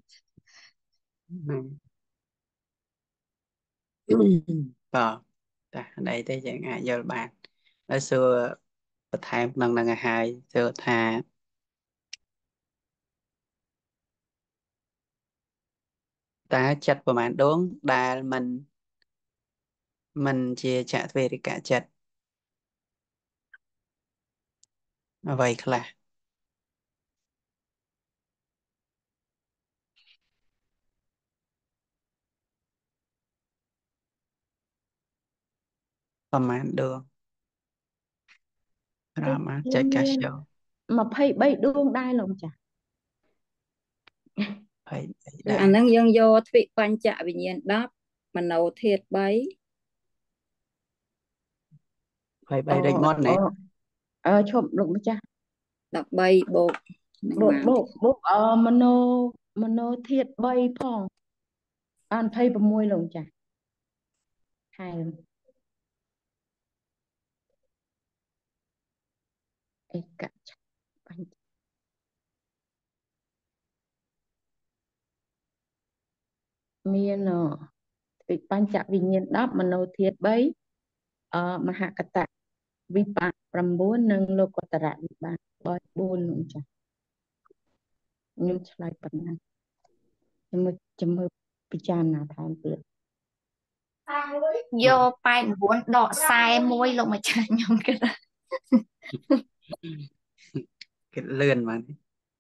បាទតែអីទេយើងអាចយល់បានហើយសួរបន្ថែមក្នុងនឹងឲ្យហើយសួរថាតើចិត្តប្រមាណដងដែលមិនមិនជាចក្ខទ្វារិកៈចិត្តអ្វីខ្លះប្រមាណដួងរាមាចែកកាសចូលម្ភៃបីដួងដែរលោកម្ចាស់ហើយអាហ្នឹងយើងយកទ្វិបញ្ចវិញ្ញាណដប់មโนធាតុ3 ហើយបីដូចមុនណែអឺឈប់លោកម្ចាស់ 13បូកបូកបូកបូកអឺមโนមโนធាតុ3ផងបាន ยี่สิบหก លោកម្ចាស់ហែមអេកច្ឆបញ្ចមានទ្វិបញ្ចវិញ្ញាណដប់មโนធាតុ3អឺមហកតវិបាក9និងលោកតរៈវិបាក4លោកម្ចាស់ខ្ញុំឆ្លើយប៉ុណ្ណាខ្ញុំចាំមើលពិចារណាថែមទៀតយកប៉ែន9ដកខ្សែមួយលោកម្ចាស់ខ្ញុំគិតគិតលឿនបាន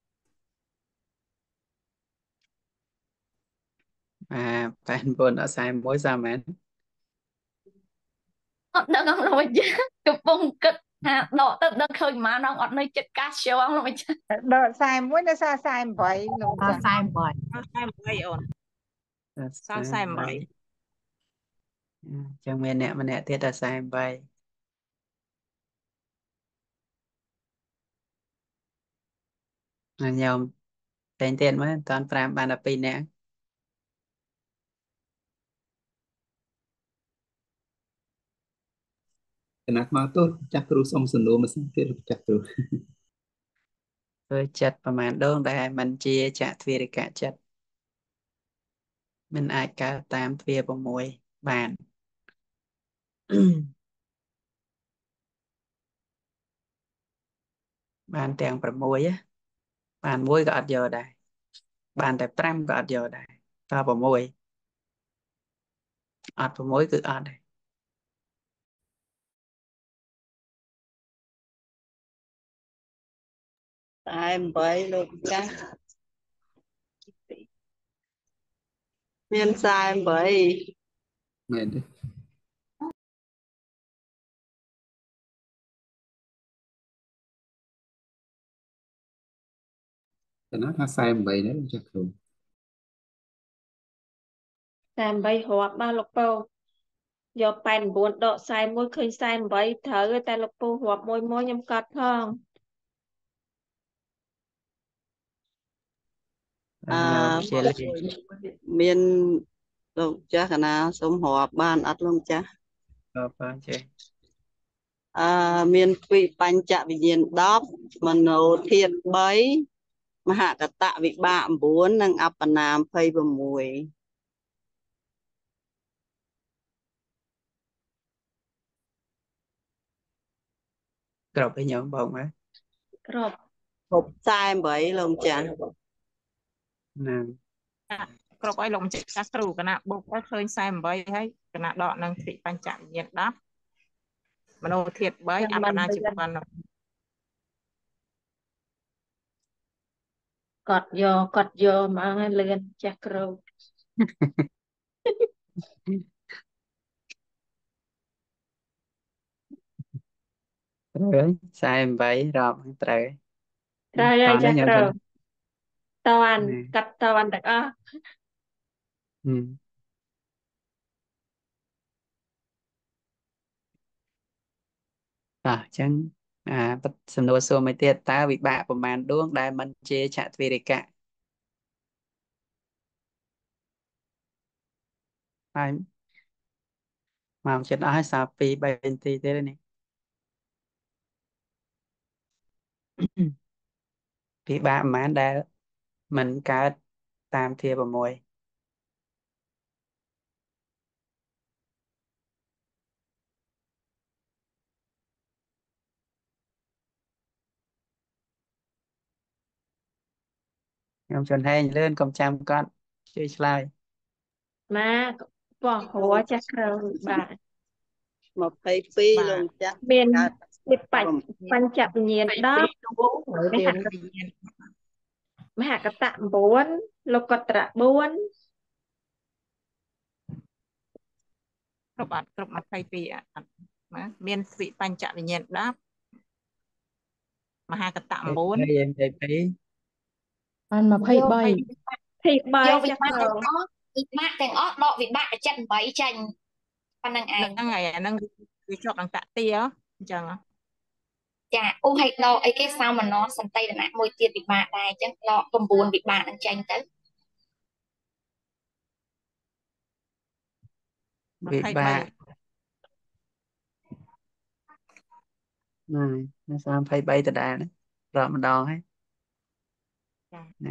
អាប៉ែន9ដកខ្សែមួយសាមែនអត់ដឹងលោកម្ចាស់កំពុងគិតថាដកទៅដឹងឃើញម៉ានអត់នៅចិត្តកាសជងលោកម្ចាស់ដកខ្សែមួយនៅសល់ខ្សែ8លោកម្ចាស់ខ្សែ8 ខ្សែ8អូនសល់ខ្សែ8 ចឹងមានអ្នកម្នាក់ទៀតតែខ្សែ8ញោមតែងទៀតមើលតាន់5បានតែ2នាក់គណៈមកទោះចាស់គ្រូសុំសំណួរមួយសិនទៀតចាស់គ្រូធ្វើចិត្តប្រមាណដងដែលมันជាចក្ទ្វារិកៈចិត្តมันអាចកើតតាមទ្វារ6បាន បានទាំង6បានមួយក៏អត់យកដែរបានតែ5ក៏អត់យកដែរត6អត់6គឺអត់ដែរតែ8លោកម្ចាស់មានខ្សែ8 មែនទេគណៈថាខ្សែ8ដែរចាស់គ្រូខ្សែ8រាប់បាទលោកពូយកប៉ែន9ដកខ្សែមួយឃើញខ្សែ8ត្រូវតែលោកពូរាប់មួយមួយខ្ញុំកត់ផងអឺមានលោកម្ចាស់កណាសូមរាប់បានអត់លោកម្ចាស់រាប់បានចេះអឺមានទ្វិបញ្ចវិញ្ញាណ10មโนធាតុ3មហកតវិបាក9និងអបណាម26 គ្រប់ឲ្យញោមបងមើលគ្រប់គ្រប់ខ្សែ8លោកម្ចាស់ណាគ្រប់ឲ្យលោកម្ចាស់គ្រូគណៈបុកទៅឃើញខ្សែ8ហើយគណៈដកនឹងទ្វិបញ្ចវិញ្ញាណ10មโนធាតុ3អបណាជីវ័នកត់យកកត់យកមកឲ្យលឿនចាស់គ្រូត្រូវខ្សែ8រាប់ត្រូវត្រូវហើយចាស់គ្រូតើនកាត់តើនទាំងអស់អញ្ចឹងអាសំណួរសួរមួយទៀតតើវិបាកប្រមាណដួងដែលมันជាចក្ទ្វារិកៈហើយមកចិត្តអស់ហើយសល់2 3នាទីទៀតនេះ វិបាកប្រមាណដែលมันកើតតាមទ្វារ6 ខ្ញុំជន់ហែងលឿនកុំចាំកត់ជួយឆ្លើយណាបោះហួរចាស់គ្រូបាទ 22លោកម្ចាស់មានបញ្ចវិញ្ញាណ10មហកតៈ9លោកតរៈ4 គ្រប់អត់គ្រប់22អត់ណាមានទ្វិបញ្ចវិញ្ញាណដប់មហាកតៈហើយ 9 ហើយយើងនិយាយពីបាន23 យកវិបាក 23 យកវិចាបាកគ្រូទាំងអស់វិបាកទាំងអស់ដកវិបាកទៅចិត្ត8ចេញប៉ុណ្ណឹងឯងហ្នឹងហើយអាហ្នឹងវាជាប់នឹងតតិអញ្ចឹងចាអូហេតុដកអីគេសោមនស្សសន្តិរណៈមួយទៀតវិបាកដែរអញ្ចឹងដក9វិបាកហ្នឹងចេញទៅវិបាកណែនៅសាម23ដដែលណារកម្ដងហើយចាណែ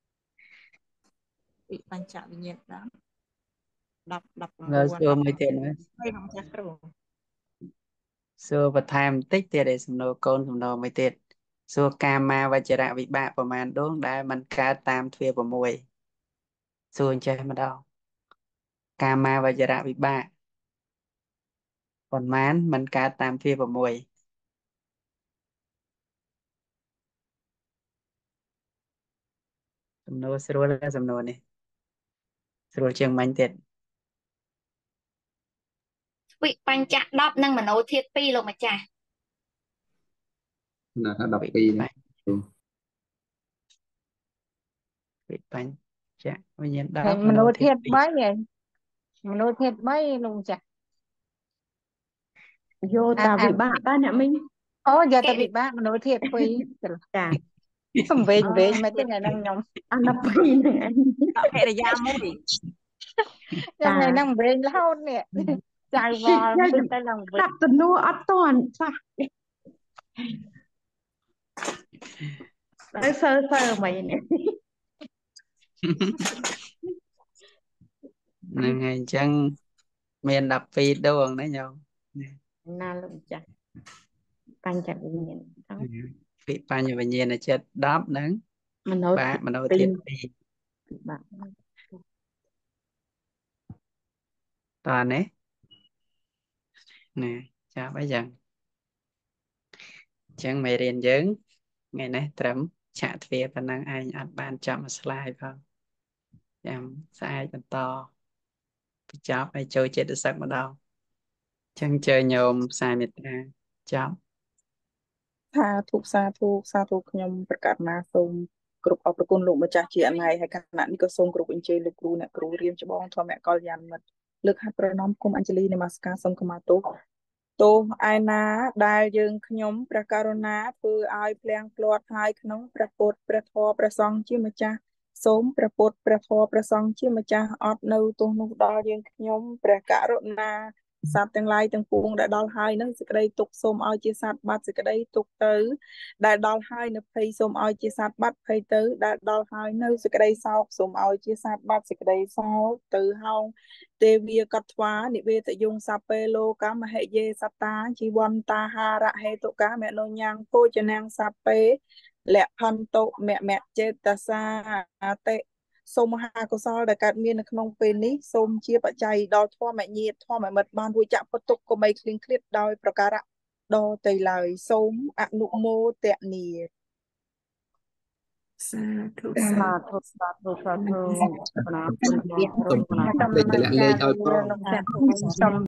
វិបញ្ចវិញ្ញាណដប់ 10 លើសួរ 19 មួយទៀតណាហើយក្នុងចាស់គ្រូសួរបន្ថែមបន្តិចទៀតឯសំណួរកូនសំណួរមួយទៀតសួរកាមាវចរៈវិបាកប្រមាណដងដែលมันកើតតាមទ្វារ6សួរអញ្ចេះម្ដងកាមាវចរៈវិបាកប្រមាណมันកើតតាមទ្វារ6សំណួរស្រួលដែរសំណួរនេះស្រួលជាងមិញទៀតវិបញ្ច10និងមโนធាតុ2លោកម្ចាស់ណាថា12ណាវិបញ្ចវិញ្ញាណដហើយប់មមនោនោធាធាតុតុ 3ហើយមនោធាតុ3លោកម្ចាស់យកតាវិបាកដែរអ្នកមីងអូយកតែវិបាកមនោធាតុ2ចាសំវិញវិញមិនទេថ្ងៃហ្នឹងខ្ញុំអា12ហ្នឹងឯងកិរិយាមួយខ្ញុំថ្ងៃហ្នឹងវិញរហូតនេះចៅវល់ទៅទៅឡើងវិញដាក់ទំនួលអត់តន់ខ្លះដល់សើសើមិននេះហ្នឹងហើយអញ្ចឹងមាន12ដងណាញោមណាលោកម្ចាស់បញ្ចវិញ្ញាណវិបញ្ញវិញ្ញាណចិត្ត10ហ្នឹងមនោបាធាកតុមនោធាតុ 2 បាទ 2តើនេះណែចាប់អីចឹងអញ្ចឹងមេរៀនយើងថ្ងៃនេះត្រឹមឆាកទ្វារប៉ុណ្ណឹងឯងអត់បានចាប់មួយស្លាយផងចាំស្អែកបន្តបញ្ចប់ឲ្យចូលចិត្តសឹកម្ដងអញ្ចឹងជើញោមផ្សាយមេត្តាចប់ថាធុសាធុសាធុខ្ញុំប្រកាសណាសូមគ្រប់អរគុណលោកម្ចាស់ជាអនាយហើយគណៈនេះក៏សូមគ្រប់អញ្ជើញលោកគ្រូអ្នកគ្រូរៀមច្បងធម្មកល្យាណមិត្តលើកហាត់ប្រណម្យគុំអញ្ជលីនមស្ការសូមខមាទោសទោសឯណាដែលយើងខ្ញុំព្រះករុណាធ្វើឲ្យភ្លៀងផ្លាត់ហើយក្នុងព្រះពុទ្ធព្រះធម៌ព្រះសង្ឃជាម្ចាស់សូមព្រះពុទ្ធព្រះធម៌ព្រះសង្ឃជាម្ចាស់អត់នៅទោសនោះដល់យើងខ្ញុំព្រះករុណាសត្វទាំងឡាយទាំងពួងដែលដល់ហើយនឹងសេចក្តីទុក្ខសូមឲ្យជាសត្វបាត់សេចក្តីទុក្ខទៅដែលដល់ហើយនៅភ័យសូមឲ្យជាសត្វបាត់ភ័យទៅដែលដល់ហើយនៅសេចក្តីសោកសូមឲ្យជាសត្វបាត់សេចក្តីសោកទៅហោងទេវាកត្វានិវេតយងសាពេលោកម្មហិយេសត្តាជីវន្តាហារហេតុកាមនោញាំងភោជនាងសាពេលក្ខន្តុមមចេតសាអតិសូមមហាកុសលដែលកើតមាននៅក្នុងពេលនេះសូមជាបច្ច័យដល់ធម្មញាតធម្មមិត្តបានរួចចាក់ផុតទុក្ខកុំបីឃ្លៀងឃ្លាតដោយប្រការៈដ៏ទៅឡើយសូមអនុមោទនាសាធុសាធុសាធុសាធុសូមពេចលាក់លេខឲ្យផងសូម